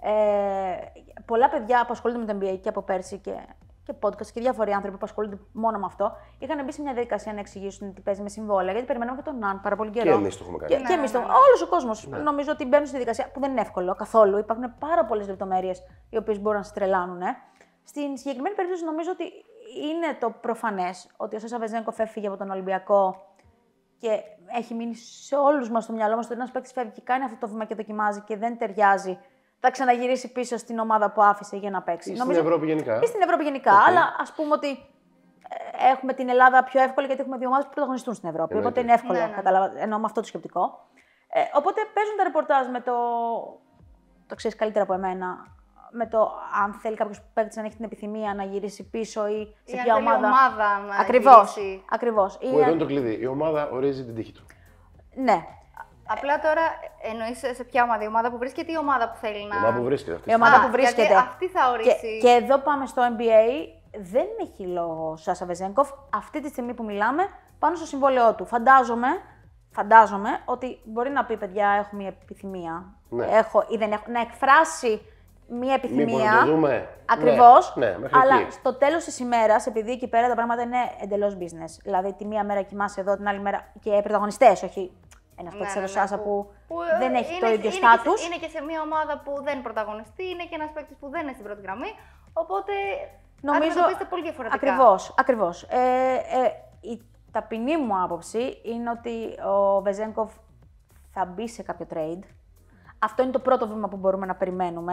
Πολλά παιδιά που ασχολούνται με το NBA και από πέρσι και podcast και διάφοροι άνθρωποι που ασχολούνται μόνο με αυτό, είχαν μπει σε μια διαδικασία να εξηγήσουν τι παίζει με συμβόλαια. Γιατί περιμέναμε και τον Ναν πάρα πολύ καιρό. Και εμείς το έχουμε κάνει. Και εμείς όλος ο κόσμος νομίζω ότι μπαίνουν στη διαδικασία που δεν είναι εύκολο καθόλου. Υπάρχουν πάρα πολλές λεπτομέρειες οι οποίες μπορούν να σε τρελάνουν. Στην συγκεκριμένη περίπτωση νομίζω ότι είναι το προφανές ότι ο Σάσα Βεζένκοφ έφυγε από τον Ολυμπιακό και έχει μείνει σε όλους μας στο μυαλό μας ότι ένας παίκτης φεύγει και κάνει αυτό το βήμα και δοκιμάζει και δεν ταιριάζει. Θα ξαναγυρίσει πίσω στην ομάδα που άφησε για να παίξει. Στην Ευρώπη γενικά. Ή στην Ευρώπη γενικά. Αλλά ας πούμε ότι έχουμε την Ελλάδα πιο εύκολη γιατί έχουμε δύο ομάδες που πρωταγωνιστούν στην Ευρώπη. Οπότε είναι εύκολο. Εννοώ με αυτό το σκεπτικό. Οπότε παίζουν τα ρεπορτάζ με το. Το ξέρεις καλύτερα από εμένα. Με το αν θέλει κάποιος παίκτης να έχει την επιθυμία να γυρίσει πίσω ή σε ποια ομάδα. Ακριβώς. Που εδώ είναι το κλειδί. Η ομάδα ορίζει την τύχη του. Ναι. Απλά τώρα εννοείς σε ποια ομάδα, η ομάδα που βρίσκεται ή η ομάδα που θέλει να. Η ομάδα που βρίσκεται. Η ομάδα που βρίσκεται. Γιατί αυτή θα ορίσει. Και εδώ πάμε στο NBA. Δεν έχει λόγο ο Σάσα Βεζένκοφ αυτή τη στιγμή που μιλάμε πάνω στο συμβόλαιό του. Φαντάζομαι ότι μπορεί να πει: παιδιά, έχω μια επιθυμία. Ναι. Ή δεν έχω. Να εκφράσει μια επιθυμία. Να το δούμε. Ακριβώς. Ναι, αλλά εκεί. στο τέλος της ημέρας, επειδή εκεί πέρα τα πράγματα είναι εντελώς business. Δηλαδή, τη μία μέρα κοιμάσαι εδώ, την άλλη μέρα. Και πρωταγωνιστές, όχι. Ένας παίκτης σαν τον Σάσα που δεν έχει το ίδιο στάτους. Είναι και σε μια ομάδα που δεν πρωταγωνιστεί, είναι και ένας παίκτης που δεν είναι στην πρώτη γραμμή. Οπότε αντιμετωπίζεται πολύ διαφορετικά. Ακριβώς. Η ταπεινή μου άποψη είναι ότι ο Βεζένκοφ θα μπει σε κάποιο trade. Αυτό είναι το πρώτο βήμα που μπορούμε να περιμένουμε.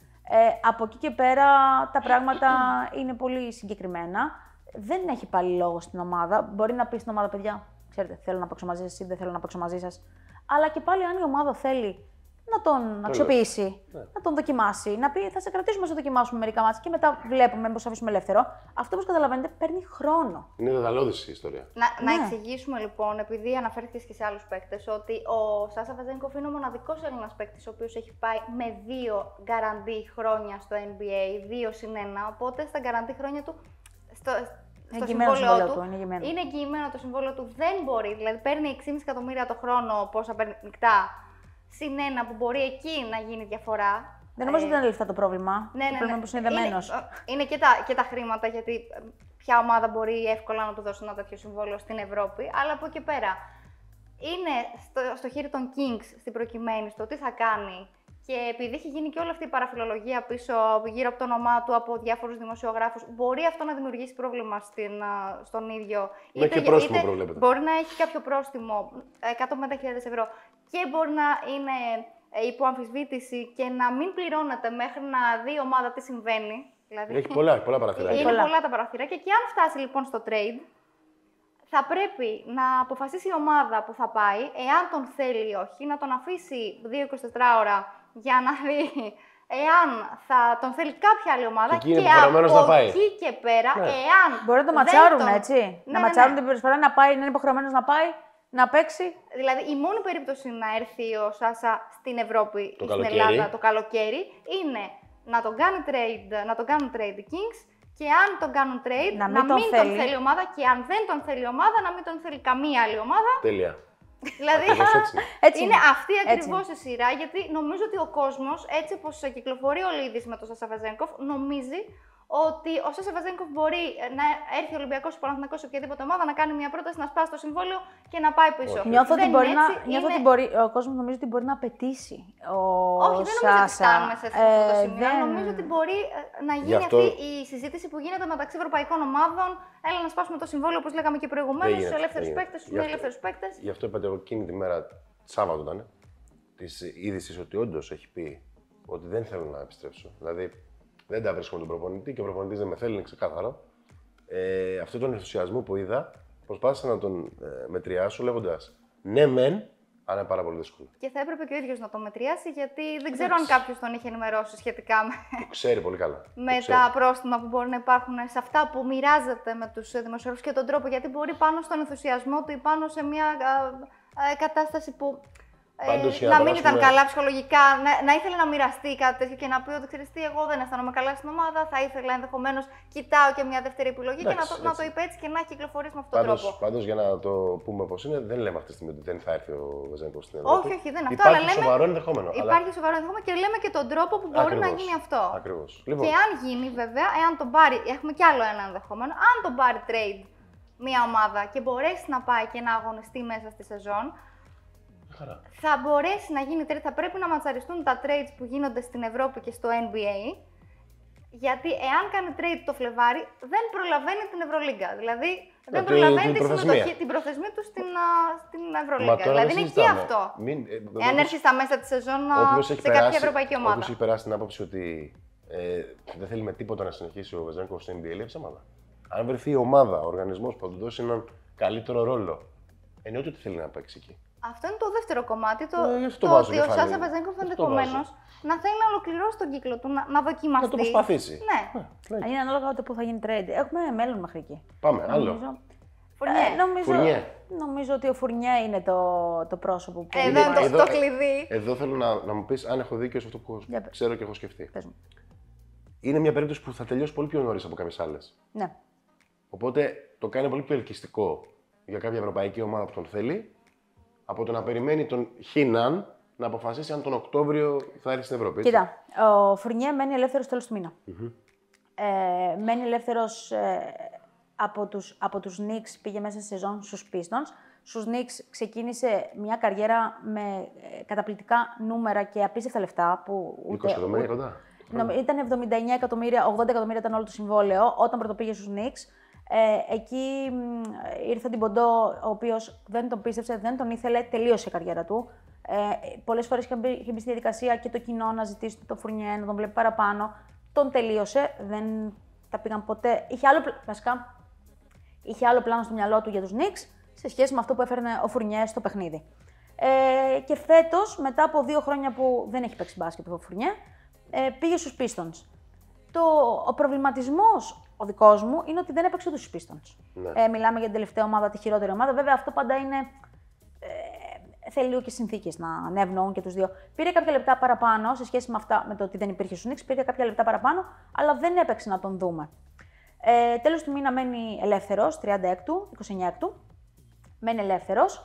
Από εκεί και πέρα τα πράγματα είναι πολύ συγκεκριμένα. Δεν έχει πάλι λόγο στην ομάδα. Μπορεί να πει στην ομάδα, παιδιά, ξέρετε, θέλω να παίξω μαζί σας ή δεν θέλω να παίξω μαζί σας. Αλλά και πάλι, αν η ομάδα θέλει να τον αξιοποιήσει, να τον δοκιμάσει, να πει θα σε κρατήσουμε, θα δοκιμάσουμε μερικά μάτια και μετά βλέπουμε μήπως αφήσουμε ελεύθερο. Αυτό, όπως καταλαβαίνετε, παίρνει χρόνο. Είναι δεδαλώδης η ιστορία. Να εξηγήσουμε λοιπόν, επειδή αναφέρθηκες και σε άλλους παίκτες, ότι ο Σάσα Βεζένκοφ είναι ο μοναδικός Έλληνας παίκτης ο οποίος έχει πάει με 2 γκαραντί χρόνια στο NBA, 2+1. Οπότε στα γκαραντί χρόνια του. Στο συμβόλαιό του είναι εγγυημένο το συμβόλαιο του, δεν μπορεί. Δηλαδή παίρνει 6,5 εκατομμύρια το χρόνο, πόσα παίρνει μεικτά, συν ένα που μπορεί εκεί να γίνει διαφορά. Δεν νομίζω ότι είναι λεφτά το πρόβλημα. Ναι. Το πρόβλημα είναι που είναι δεμένος. Είναι και τα χρήματα, γιατί ποια ομάδα μπορεί εύκολα να του δώσει ένα τέτοιο συμβόλαιο στην Ευρώπη. Αλλά από εκεί πέρα είναι στο χέρι των Kings στην προκειμένη στο τι θα κάνει. Και επειδή έχει γίνει και όλη αυτή η παραφιλολογία πίσω γύρω από το όνομά του από διάφορους δημοσιογράφους, μπορεί αυτό να δημιουργήσει πρόβλημα στον ίδιο. Και πρόστιμο προβλέπεται. Μπορεί να έχει κάποιο πρόστιμο 150.000 ευρώ και μπορεί να είναι υπό αμφισβήτηση και να μην πληρώνεται μέχρι να δει η ομάδα τι συμβαίνει. Δηλαδή, έχει πολλά παραθυράκια. Είναι πολλά τα παραθυράκια και αν φτάσει λοιπόν στο trade, θα πρέπει να αποφασίσει η ομάδα που θα πάει, εάν τον θέλει ή όχι, να τον αφήσει 2-24 ώρα για να δει εάν θα τον θέλει κάποια άλλη ομάδα και από εκεί και πέρα, εάν μπορεί να το ματσάρουν, έτσι. Να ματσάρουν την προσφορά, να πάει, να είναι υποχρεωμένος να πάει, να παίξει. Δηλαδή, η μόνη περίπτωση να έρθει ο Σάσα στην Ευρώπη ή στην Ελλάδα το καλοκαίρι είναι να τον κάνει trade, να τον κάνουν trade οι Kings. Και αν τον κάνουν trade, να μην τον θέλει η ομάδα, και αν δεν τον θέλει η ομάδα, να μην τον θέλει καμία άλλη ομάδα. Τέλεια. Δηλαδή, είναι αυτή ακριβώς η σειρά, γιατί νομίζω ότι ο κόσμος, έτσι όπως κυκλοφορεί ο Λίδης με τον Σάσα Βεζένκοφ, νομίζει ότι ο Σάσα Βεζένκοφ μπορεί να έρθει ο Ολυμπιακός, ο Παναθηναϊκός, οποιαδήποτε ομάδα, να κάνει μια πρόταση, να σπάσει το συμβόλαιο και να πάει πίσω. Νιώθω ότι ο κόσμος νομίζει ότι μπορεί να απαιτήσει ο Όχι, δεν νομίζω ότι φτάνουμε σε αυτό το σημείο. Νομίζω ότι μπορεί να γίνει αυτή η συζήτηση που γίνεται μεταξύ ευρωπαϊκών ομάδων. Έλα να σπάσουμε το συμβόλαιο, όπως λέγαμε και προηγουμένως, στους ελεύθερους παίκτες, στους μη ελεύθερους παίκτες. Γι' αυτό είπατε εγώ εκείνη τη μέρα, Σάββατο ήταν, τη είδηση ότι όντως έχει πει ότι δεν θέλουν να επιστρέψω. Δηλαδή, δεν τα βρίσκω με τον προπονητή και ο προπονητής δεν με θέλει, είναι ξεκάθαρο. Αυτόν τον ενθουσιασμό που είδα, προσπάθησα να τον μετριάσω λέγοντας ναι, μεν, αλλά είναι πάρα πολύ δύσκολο. Και θα έπρεπε και ο ίδιος να το μετριάσει, γιατί δεν ξέρω αν κάποιος τον είχε ενημερώσει σχετικά Το ξέρει πολύ καλά. με τα πρόστιμα που μπορεί να υπάρχουν σε αυτά που μοιράζεται με τους δημοσιογράφους και τον τρόπο. Γιατί μπορεί πάνω στον ενθουσιασμό του ή πάνω σε μια κατάσταση που. Να μην ήταν καλά ψυχολογικά, να ήθελε να μοιραστεί κάτι τέτοιο και να πει ότι ξέρεις τι, εγώ δεν αισθάνομαι καλά στην ομάδα. Θα ήθελα ενδεχομένως, κοιτάω και μια δεύτερη επιλογή και να το είπε έτσι και να έχει κυκλοφορήσει με αυτόν τον τρόπο. Πάντως, για να το πούμε πώς είναι, δεν λέμε αυτή τη στιγμή ότι δεν θα έρθει ο Βεζένκοφ στην Ελλάδα. Όχι, δεν είναι αυτό. Υπάρχει σοβαρό ενδεχόμενο. Υπάρχει σοβαρό ενδεχόμενο και λέμε και τον τρόπο που μπορεί να γίνει αυτό. Ακριβώς. Και αν γίνει, βέβαια, εάν τον πάρει, έχουμε κι άλλο ένα ενδεχόμενο, αν τον πάρει trade μια ομάδα και μπορέσει να πάει και να αγωνιστεί μέσα στη σεζόν. Θα μπορέσει να γίνει trade, θα πρέπει να ματσαριστούν τα trades που γίνονται στην Ευρώπη και στο NBA. Γιατί εάν κάνει trade το Φλεβάρι, δεν προλαβαίνει την Ευρωλίγκα. Δηλαδή δεν προλαβαίνει την προθεσμία του στην Ευρωλίγκα. Δηλαδή είναι εκεί αυτό. Εάν έρθει στα μέσα τη σεζόν σε κάποια ευρωπαϊκή ομάδα. Όποιος έχει περάσει την άποψη ότι δεν θέλει με τίποτα να συνεχίσει ο Βεζένκοφ στο NBA, λέει ψέματα. Αν βρεθεί η ομάδα, ο οργανισμός που θα του δώσει έναν καλύτερο ρόλο, εννοείται ότι θέλει να παίξει εκεί. Αυτό είναι το δεύτερο κομμάτι, το ότι ο Σάσα Βεζένκοφ ενδεχομένως να θέλει να ολοκληρώσει τον κύκλο του, να δοκιμαστεί. Να το προσπαθήσει. Ναι. Είναι ανάλογα το που θα γίνει trade. Έχουμε μέλλον μέχρι εκεί. Πάμε, άλλο. Νομίζω ότι ο Φουρνιέ είναι το πρόσωπο που. Εδώ είναι το κλειδί. Εδώ θέλω να μου πεις αν έχω δίκιο σε αυτό που ξέρω και έχω σκεφτεί. Είναι μια περίπτωση που θα τελειώσει πολύ πιο νωρίς από κάποιες άλλες. Ναι. Οπότε το κάνει πολύ πιο ελκυστικό για κάποια ευρωπαϊκή ομάδα που τον θέλει, από το να περιμένει τον Χίναν να αποφασίσει αν τον Οκτώβριο θα έρθει στην Ευρώπη. Κοίτα, ο Φουρνιέ μένει ελεύθερος τέλος του μήνα. Μένει ελεύθερος από τους Knicks, πήγε μέσα στη σεζόν στους Pistons. Στους Knicks ξεκίνησε μια καριέρα με καταπληκτικά νούμερα και απίστευτα λεφτά. 20 εκατομμύρια κοντά. Ήταν 79 εκατομμύρια, 80 εκατομμύρια ήταν όλο το συμβόλαιο όταν πρωτοπήγε στους Knicks. Εκεί ήρθε την Ποντό, ο οποίος δεν τον πίστεψε, δεν τον ήθελε, τελείωσε η καριέρα του. Πολλές φορές είχε μπει στη διαδικασία και το κοινό να ζητήσει το Φουρνιέ, να τον βλέπει παραπάνω. Τον τελείωσε, δεν τα πήγαν ποτέ. Είχε άλλο πλάνο στο μυαλό του για τους Knicks σε σχέση με αυτό που έφερνε ο Φουρνιέ στο παιχνίδι. Και φέτος, μετά από 2 χρόνια που δεν έχει παίξει μπάσκετ ο Φουρνιέ, πήγε στους Pistons. Ο προβληματισμός ο δικός μου είναι ότι δεν έπαιξε ούτε στους Pistons. Ναι. Μιλάμε για την τελευταία ομάδα, τη χειρότερη ομάδα. Βέβαια, αυτό πάντα είναι. Θέλει λίγο και συνθήκες να ευνοούν και τους δύο. Πήρε κάποια λεπτά παραπάνω σε σχέση με το ότι δεν υπήρχε στους Knicks. Πήρε κάποια λεπτά παραπάνω, αλλά δεν έπαιξε να τον δούμε. Τέλος του μήνα μένει ελεύθερος, 29 μένει ελεύθερος.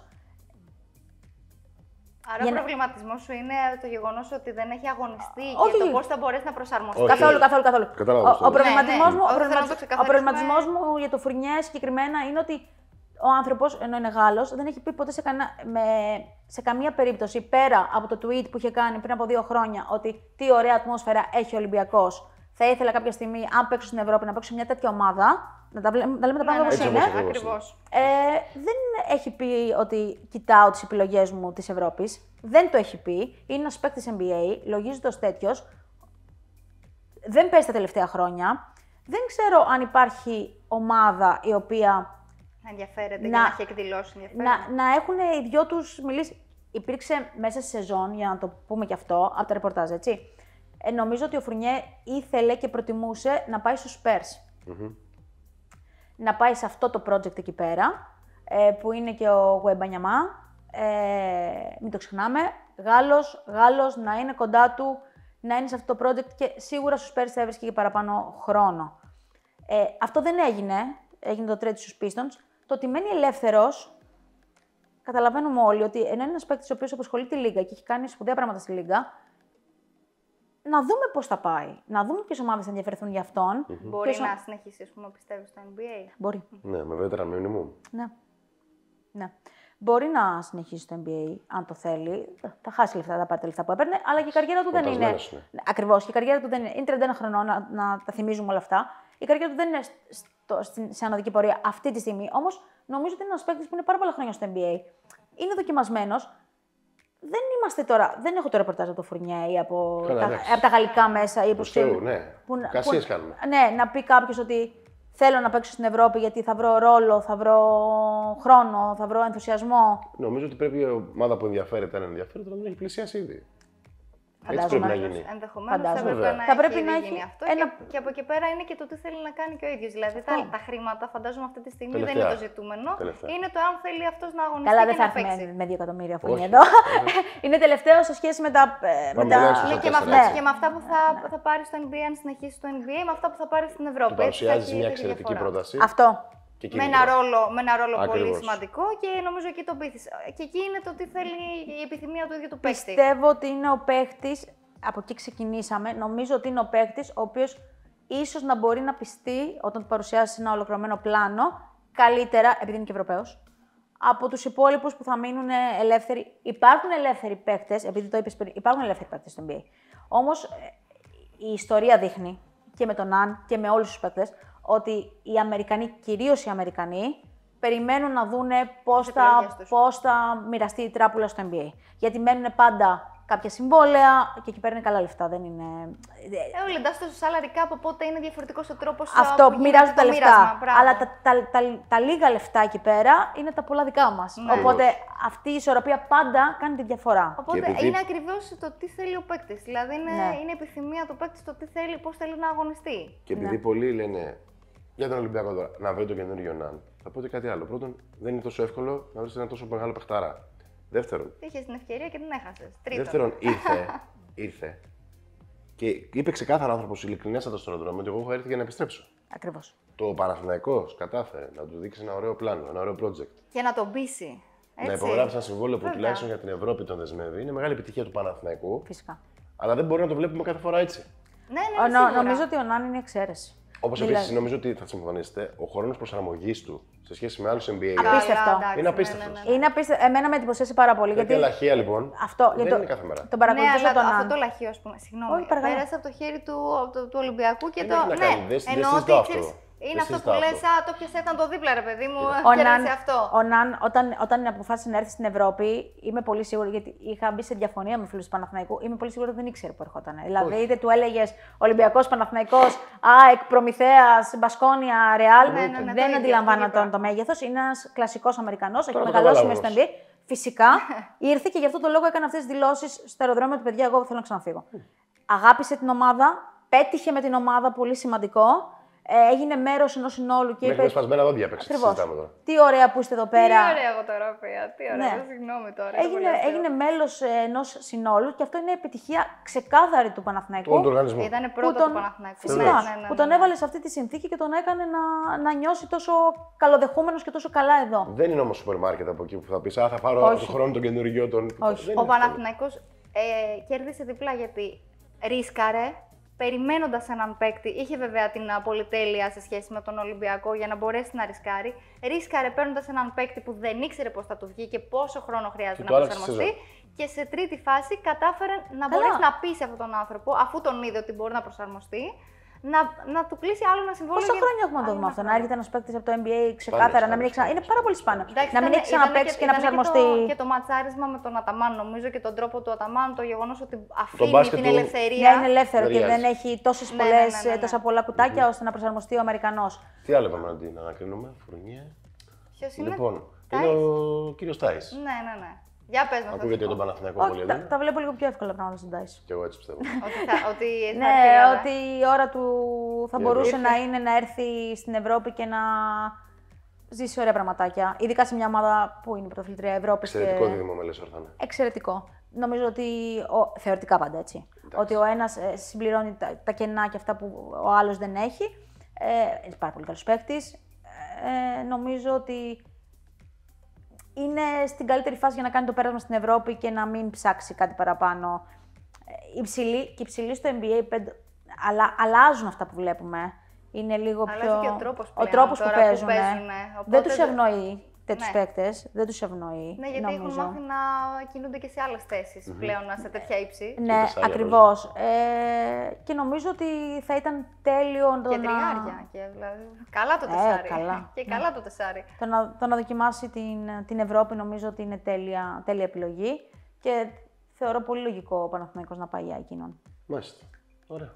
Άρα ο προβληματισμός σου είναι το γεγονός ότι δεν έχει αγωνιστεί και το πώς θα μπορέσει να προσαρμοστεί. Καθόλου. Ο προβληματισμός μου για το Φουρνιέ συγκεκριμένα είναι ότι ο άνθρωπος, ενώ είναι Γάλλος, δεν έχει πει ποτέ σε καμία περίπτωση, πέρα από το tweet που είχε κάνει πριν από 2 χρόνια, ότι τι ωραία ατμόσφαιρα έχει ο Ολυμπιακός. Θα ήθελα κάποια στιγμή, αν παίξω στην Ευρώπη, να παίξω σε μια τέτοια ομάδα. Να τα λέμε τα πράγματα όπως είναι. Ακριβώς. Δεν έχει πει ότι κοιτάω τις επιλογές μου της Ευρώπης. Δεν το έχει πει. Είναι ένας παίκτης NBA, λογίζοντας τέτοιος. Δεν παίζει τα τελευταία χρόνια. Δεν ξέρω αν υπάρχει ομάδα η οποία. Να ενδιαφέρεται και να έχει εκδηλώσει ενδιαφέρον. Να έχουν οι δυο τους μιλήσει. Υπήρξε μέσα στη σεζόν, για να το πούμε και αυτό, από τα ρεπορτάζ, έτσι. Νομίζω ότι ο Φουρνιέ ήθελε και προτιμούσε να πάει στους Spurs. Να πάει σε αυτό το project εκεί πέρα, που είναι και ο Γουεμπανιαμά. Μην το ξεχνάμε. Γάλλος, να είναι κοντά του, να είναι σε αυτό το project και σίγουρα στους Spurs θα έβρισκε και παραπάνω χρόνο. Αυτό δεν έγινε. Έγινε το trade στους Pistons. Το ότι μένει ελεύθερος, καταλαβαίνουμε όλοι ότι ενώ είναι ένας παίκτης ο οποίος απασχολεί τη Λίγκα και έχει κάνει σπουδαία πράγματα στη Λίγκα, να δούμε πώς θα πάει. Να δούμε ποιες ομάδες θα ενδιαφερθούν για αυτόν. Μπορεί να συνεχίσει, ας πούμε, πιστεύεις, στο NBA. Μπορεί. Ναι, με veteran minimum. Ναι. Μπορεί να συνεχίσει το NBA, αν το θέλει. Θα χάσει λεφτά, θα πάρει τα λεφτά που έπαιρνε, αλλά και η καριέρα του δεν είναι. Ναι. Ακριβώς. Και η καριέρα του δεν είναι. Είναι 31 χρονών, να τα θυμίζουμε όλα αυτά. Η καριέρα του δεν είναι σε ανωδική πορεία αυτή τη στιγμή. Όμως νομίζω ότι είναι ένας παίκτης που είναι πάρα πολλά χρόνια στο NBA. Είναι δοκιμασμένος. Δεν είμαστε τώρα. Δεν έχω το ρεπορτάζ από το Φουρνιέ ή από τα γαλλικά μέσα. Ή ναι. Κασίες κάνουμε. Ναι, να πει κάποιος ότι θέλω να παίξω στην Ευρώπη γιατί θα βρω ρόλο, θα βρω χρόνο, θα βρω ενθουσιασμό. Νομίζω ότι πρέπει η ομάδα που ενδιαφέρεται, αν ενδιαφέρεται, να τον έχει πλησιάσει ήδη. Έτσι πρέπει να γίνει. Ενδεχομένως θα πρέπει να έχει γίνει αυτό. Και από εκεί πέρα είναι και το τι θέλει να κάνει και ο ίδιος. Δηλαδή τα χρήματα, φαντάζομαι αυτή τη στιγμή δεν είναι το ζητούμενο. Είναι το αν θέλει αυτός να αγωνιστεί. Καλά, δεν θα έρθει με 2 εκατομμύρια που είναι εδώ. Είναι τελευταίο σε σχέση με τα. Και με αυτά που θα πάρει στο NBA, αν συνεχίσει στο NBA, με αυτά που θα πάρει στην Ευρώπη. Παρουσιάζει μια εξαιρετική πρόταση. Αυτό. Με ένα ρόλο πολύ σημαντικό και νομίζω εκεί τον πείθεις. Και εκεί είναι το τι θέλει η επιθυμία του ίδιου του παίκτη. Πιστεύω ότι είναι ο παίκτης, από εκεί ξεκινήσαμε, νομίζω ότι είναι ο παίκτης ο οποίος ίσως να μπορεί να πιστεί όταν του παρουσιάσει ένα ολοκληρωμένο πλάνο καλύτερα, επειδή είναι και Ευρωπαίος, από τους υπόλοιπους που θα μείνουν ελεύθεροι. Υπάρχουν ελεύθεροι παίκτες, επειδή το είπες πριν, υπάρχουν ελεύθεροι παίκτες στο NBA. Όμως η ιστορία δείχνει και με τον Αν και με όλους τους παίκτες ότι οι Αμερικανοί, κυρίως οι Αμερικανοί, περιμένουν να δούνε πώς θα μοιραστεί η τράπουλα στο NBA. Γιατί μένουν πάντα κάποια συμβόλαια και εκεί πέρα είναι καλά λεφτά, δεν είναι. Όλοι εντάσσονται στο salary cap, οπότε είναι διαφορετικός ο τρόπος αυτό, που μοιράζουν τα λεφτά. Αλλά τα λίγα λεφτά εκεί πέρα είναι τα πολλά δικά μας. Ναι. Οπότε αυτή η ισορροπία πάντα κάνει τη διαφορά. Οπότε επειδή είναι ακριβώς το τι θέλει ο παίκτης. Δηλαδή είναι επιθυμία του παίκτη το τι θέλει, πώς θέλει να αγωνιστεί. Και επειδή πολλοί λένε για τον Ολυμπιακό τώρα να βρει τον καινούριο Ναν, θα πω και κάτι άλλο. Πρώτον, δεν είναι τόσο εύκολο να βρει ένα τόσο μεγάλο παιχτάρα. Δεύτερον. Είχες την ευκαιρία και την έχασες. Δεύτερον, ήρθε. Και είπε ξεκάθαρα άνθρωπος ειλικρινέστατα στον αεροδρόμιο ότι εγώ έχω έρθει για να επιστρέψω. Ακριβώς. Το Παναθηναϊκός κατάφερε να του δείξει ένα ωραίο πλάνο, ένα ωραίο project. Και να τον πείσει. Να υπογράψει ένα συμβόλαιο που τουλάχιστον για την Ευρώπη τον δεσμεύει. Είναι μεγάλη επιτυχία του Παναθηναϊκού. Φυσικά. Αλλά δεν μπορεί να το βλέπουμε κάθε φορά έτσι. Ναι, νομίζω ότι ο Ναν είναι εξαίρεση. Όπως επίσης νομίζω ότι θα συμφωνήσετε, ο χρόνος προσαρμογής του σε σχέση με άλλους NBA. Απίστευτο. Είναι απίστευτο. Είναι απίστευτο. Εμένα με εντυπωσίασε πάρα πολύ. Γιατί λαχεία λοιπόν. Αυτό δεν είναι κάθε μέρα. Τον παρακολουθούσα τον Ναν. Αυτό το λαχείο, ας πούμε. Συγγνώμη. Πέρασε από το χέρι του Ολυμπιακού και το. Ναι, εννοώ ότι είναι αυτό που λες, το πιάσε, ήταν το δίπλα, ρε παιδί μου, κέρδισε αυτό. Ο Ναν, όταν αποφάσισε να έρθει στην Ευρώπη, είμαι πολύ σίγουρη, γιατί είχα μπει σε διαφωνία με φίλους του Παναθηναϊκού, είμαι πολύ σίγουρη ότι δεν ήξερε που ερχόταν. Δηλαδή, είτε του έλεγες Ολυμπιακός, Παναθηναϊκός, ΑΕΚ, Προμηθέας, Μπασκόνια, Ρεάλ, δεν αντιλαμβάνονταν το μέγεθος. Είναι ένας κλασικός Αμερικανός, έχει μεγαλώσει μέσα στο NBA. Φυσικά ήρθε και γι' αυτό το λόγο έκανε αυτές τις δηλώσεις στο αεροδρόμιο του παιδιά. Εγώ θέλω να ξαναφύγω. Αγάπησε την ομάδα, πέτυχε με την ομάδα, πολύ σημαντικό. Έγινε μέρος ενός συνόλου και είπε. Μέχρι σπασμένα δόντια έπαιξε. Τι ωραία που είστε εδώ πέρα. Τι ωραία εγώ τώρα, Φία. Τι ωραία, συγγνώμη τώρα. Έγινε μέλος ενός συνόλου και αυτό είναι επιτυχία ξεκάθαρη του Παναθηναϊκού. Όλου του οργανισμού. Ήταν πρώτο του Παναθηναϊκού. Που τον έβαλε σε αυτή τη συνθήκη και τον έκανε να νιώσει τόσο καλοδεχούμενος και τόσο καλά εδώ. Δεν είναι όμως σούπερ μάρκετ από εκεί που θα πεις, θα πάρω τον χρόνο τον καινούργιο. Ο Παναθηναϊκός κέρδισε διπλά γιατί ρίσκαρε. Περιμένοντας έναν παίκτη, είχε βέβαια την πολυτέλεια σε σχέση με τον Ολυμπιακό για να μπορέσει να ρισκάρει. Ρίσκαρε παίρνοντας έναν παίκτη που δεν ήξερε πώς θα του βγει και πόσο χρόνο χρειάζεται να προσαρμοστεί. Και σε τρίτη φάση κατάφερε να μπορέσει να πείσει αυτόν τον άνθρωπο, αφού τον είδε ότι μπορεί να προσαρμοστεί, να του κλείσει άλλο ένα συμβόλαιο. Πόσα χρόνια έχουμε να το δούμε αυτό, να έρχεται ένα παίκτη από το NBA ξεκάθαρα, να μην έχει Είναι πάρα πολύ σπάνιο. Να μην έχει ξαναπαίξει και να προσαρμοστεί. Και το ματσάρισμα με τον Αταμάν, νομίζω, και τον τρόπο του Αταμάν, το γεγονός ότι αφήνει την ελευθερία. Ναι, είναι ελεύθερο και δεν έχει τόσα πολλά κουτάκια ώστε να προσαρμοστεί ο Αμερικανός. Τι άλλο είπαμε να την ανακρίνουμε, Φουρνιέ. Ποιος είναι? Λοιπόν, είναι ο κύριος Τάις. Ναι. Για πες μας. Ακούγεται για τον Παναθηναϊκό πολύ εδώ. Τα βλέπω λίγο πιο εύκολα πράγματα στον Τάις. Και εγώ έτσι πιστεύω. Ότι η ώρα του θα μπορούσε να είναι να έρθει στην Ευρώπη και να ζήσει ωραία πραγματάκια. Ειδικά σε μια ομάδα που είναι πρωταθλήτρια Ευρώπης. Εξαιρετικό δίδυμο με λες ορθά. Εξαιρετικό. Νομίζω ότι. Θεωρητικά πάντα έτσι. Εντάξει. Ότι ο ένας συμπληρώνει τα κενά και αυτά που ο άλλος δεν έχει. Είναι πάρα πολύ καλός παίκτης. Νομίζω ότι είναι στην καλύτερη φάση για να κάνει το πέρασμα στην Ευρώπη και να μην ψάξει κάτι παραπάνω υψηλοί στο NBA, αλλά αλλάζουν αυτά που βλέπουμε. Είναι λίγο πιο. Αλλάζει και ο τρόπος που παίζουν. Δεν τους ευνοεί τέτοιους παίκτες. Δεν τους ευνοεί. Ναι, γιατί έχουν μάθει να κινούνται και σε άλλες θέσεις πλέον σε τέτοια ύψη. Ναι, ακριβώς. Και νομίζω ότι θα ήταν τέλειο και τριάρια. Δηλαδή. Καλά το τεσάρι. Καλά. Και καλά το τεσάρι. Το να δοκιμάσει την Ευρώπη νομίζω ότι είναι τέλεια επιλογή. Και θεωρώ πολύ λογικό ο Παναθηναϊκός να πάει για εκείνον. Μάλιστα. Ωραία.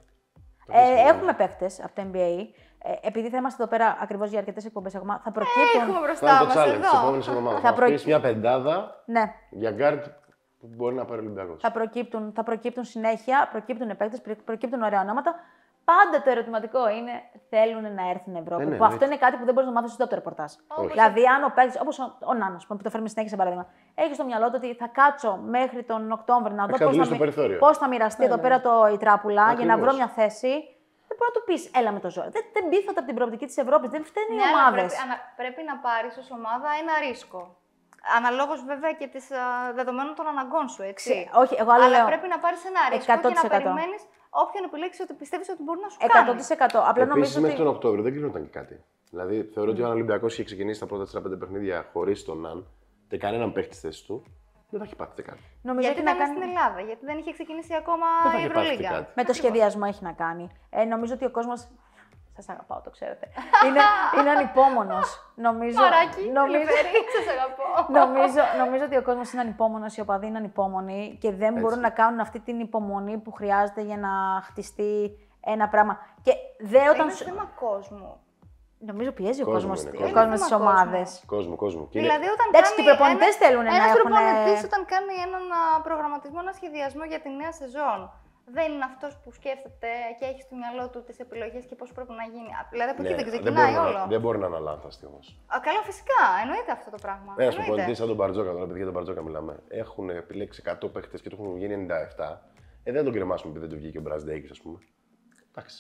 Έχουμε παίκτες από το NBA. Επειδή θα είμαστε εδώ πέρα ακριβώς για αρκετές εκπομπές ακόμα, θα προκύπτουν. Έχουμε μπροστά μας εδώ. Τις επόμενες εβδομάδες. Θα πεις μια πεντάδα για γκάρντ που μπορεί να πάρει ο Ολυμπιακός. Θα προκύπτουν συνέχεια, προκύπτουν παίκτες, προκύπτουν ωραία ονόματα. Πάντα το ερωτηματικό είναι θέλουν να έρθουν Ευρώπη. Ναι, που αυτό είναι κάτι που δεν μπορεί να μάθει ούτε από το ρεπορτάζ. Δηλαδή, αν ο παίκτης, όπως ο Νάνος, που το φέρνουμε συνέχεια σε παράδειγμα, έχει στο μυαλό του ότι θα κάτσω μέχρι τον Οκτώβριο να δω πώς θα μοιραστεί εδώ πέρα η τράπουλα για να βρω μια θέση. Δεν μπορεί να του πει, έλα με το ζώο. Δεν πείθονται από την προοπτική της Ευρώπης, δεν φταίνουν οι ομάδες. Πρέπει να πάρεις ως ομάδα ένα ρίσκο. Αναλόγως βέβαια και δεδομένων των αναγκών σου, έτσι. Όχι, εγώ άλλο λέω. Πρέπει να πάρεις ένα ρίσκο και να περιμένεις όποιον επιλέξεις ότι πιστεύεις ότι μπορεί να σου κάνει. 100%. Απλά νομίζω μέχρι τον Οκτώβριο δεν κλείνονταν και κάτι. Δηλαδή θεωρώ ότι αν ο Ολυμπιακός είχε ξεκινήσει τα πρώτα 4-5 παιχνίδια χωρίς τον Ναν και κανέναν παίχτη στη θέση του, δεν θα έχει πάθει κάτι. Γιατί ήταν στην Ελλάδα, γιατί δεν είχε ξεκινήσει ακόμα η Ευρωλίγκα. Με το σχεδιασμό έχει να κάνει. Νομίζω ότι ο κόσμος. Σας αγαπάω, το ξέρετε. Είναι ανυπόμονος. Μαράκι, σας αγαπώ. Νομίζω ότι ο κόσμος είναι ανυπόμονος, οι οπαδοί είναι ανυπόμονοι και δεν μπορούν να κάνουν αυτή την υπομονή που χρειάζεται για να χτιστεί ένα πράγμα. Είναι θέμα κόσμου. Νομίζω πιέζει ο κόσμος στις ομάδες. Κόσμο. Δηλαδή, οι προπονητές θέλουν να έχουν. Ένας προπονητής όταν κάνει έναν προγραμματισμό, ένα σχεδιασμό για τη νέα σεζόν, δεν είναι αυτός που σκέφτεται και έχει στο μυαλό του τις επιλογές και πώς πρέπει να γίνει. Δηλαδή από εκεί δεν ξεκινάει όλο. Δεν μπορεί να είναι αλάνθαστη όμως. Καλά, φυσικά. Εννοείται αυτό το πράγμα. Ένας προπονητής σαν τον Μπαρτζόκα, τώρα επειδή για τον Μπαρτζόκα μιλάμε, έχουν επιλέξει 100 παίχτες και του έχουν γίνει 97. Δεν τον κρεμάσουμε επειδή δεν του βγήκε ο Μπρας Ντέικης, ας πούμε. Εντάξει.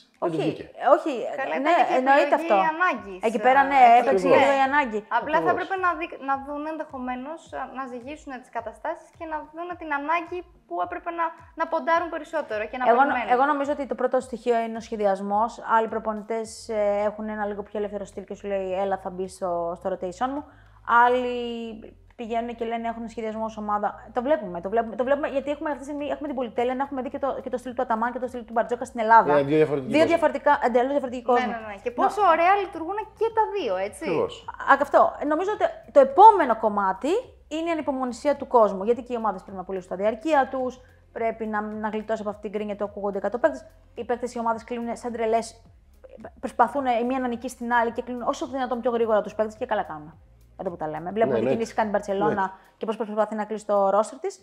Όχι, ναι, εννοείται αυτό. Εκεί πέρα ναι, έπαιξε λίγο η ανάγκη. Απλά θα έπρεπε να δουν ενδεχομένως να ζυγίσουν τις καταστάσεις και να δουν την ανάγκη που έπρεπε να ποντάρουν περισσότερο και να περιμένουν. Εγώ νομίζω ότι το πρώτο στοιχείο είναι ο σχεδιασμός. Άλλοι προπονητές έχουν ένα λίγο πιο ελεύθερο στυλ και σου λέει έλα θα μπει στο rotation μου. Άλλοι πηγαίνουν και λένε έχουν σχεδιασμό ως ομάδα. Το βλέπουμε γιατί έχουμε αυτή τη στιγμή την πολυτέλεια να έχουμε δει και το στυλ του Αταμάν και το στυλ του Μπαρτζόκα στην Ελλάδα. Δύο εντελώς διαφορετικοί κόσμοι. Ναι. Και πόσο ωραία λειτουργούν και τα δύο, έτσι. Αυτό. Νομίζω ότι το επόμενο κομμάτι είναι η ανυπομονησία του κόσμου. Γιατί και οι ομάδες πρέπει να πουλήσουν τα διαρκεία τους, πρέπει να γλιτώσει από αυτή την κρίνια του ακούγονται 100 παίκτες. Οι παίκτες, οι ομάδες κλείνουν σαν τρελές. Προσπαθούν η μία να νικήσει την άλλη και κλείνουν όσο δυνατόν πιο γρήγορα τους παίκτες και καλά κάνουν. Εδώ που τα λέμε. Βλέπουμε τι κινήσεις κάνει η Μπαρσελόνα και πώς προσπαθεί να κλείσει το ρόστερ της.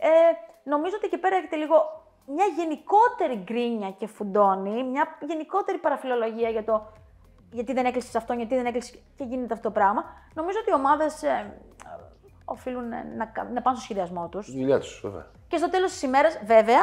Νομίζω ότι εκεί πέρα έχετε λίγο μια γενικότερη γκρίνια και φουντώνει, μια γενικότερη παραφιλολογία για το γιατί δεν έκλεισε αυτόν, γιατί δεν έκλεισε και γίνεται αυτό το πράγμα. Νομίζω ότι οι ομάδες οφείλουν να πάνε στο σχεδιασμό τους. Στη δουλειά τους, βέβαια. Και στο τέλος της ημέρας, βέβαια,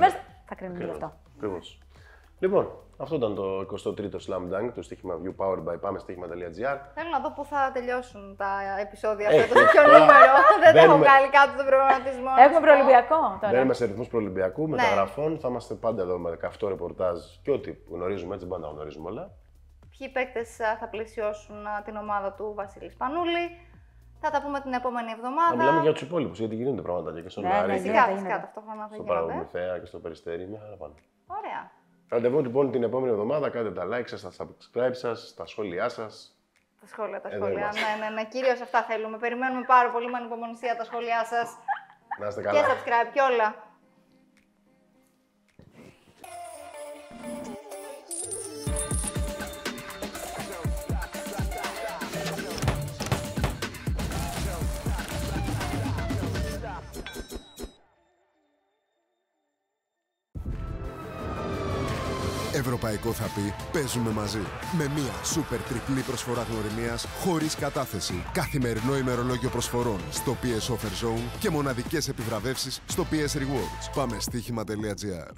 θα κρίνουν γι' αυτό. Ακριβώς. Λοιπόν, αυτό ήταν το 23ο Slam Dunk, το στοίχημα View Powered by Pamestihima.gr. Θέλω να δω πού θα τελειώσουν τα επεισόδια αυτά, σε ποιο νούμερο. Δεν τα έχω βγάλει κάτω τον προγραμματισμό. Έχουμε προολυμπιακό τώρα. Μπαίνουμε σε ρυθμούς προολυμπιακού, μεταγραφών. Θα είμαστε πάντα εδώ με καυτό ρεπορτάζ και ό,τι γνωρίζουμε, έτσι πάντα γνωρίζουμε όλα. Ποιοι παίκτες θα πλαισιώσουν την ομάδα του Βασίλη Σπανούλη. Θα τα πούμε την επόμενη εβδομάδα. Να μιλάμε για τους υπόλοιπους, γιατί γίνονται πράγματα και στον Άρη. Φυσικά, ταυτόχρονα θα γίνονται. Στο Παραδομηθέα και στο Περιστέρι, μια χαρά πάνε. Ωραία. Ραντεβού λοιπόν την επόμενη εβδομάδα. Κάντε τα like σας, τα subscribe σας, τα σχόλιά σας. Τα σχόλια. Ναι. Κυρίως αυτά θέλουμε. Περιμένουμε πάρα πολύ με ανυπομονησία τα σχόλιά σας. Να είστε καλά. Και subscribe και όλα. Ευρωπαϊκό θα πει, παίζουμε μαζί. Με μία σούπερ τριπλή προσφορά γνωριμίας, χωρίς κατάθεση. Καθημερινό ημερολόγιο προσφορών στο PS Offer Zone και μοναδικές επιβραβεύσεις στο PS Rewards. Πάμε στοίχημα.gr.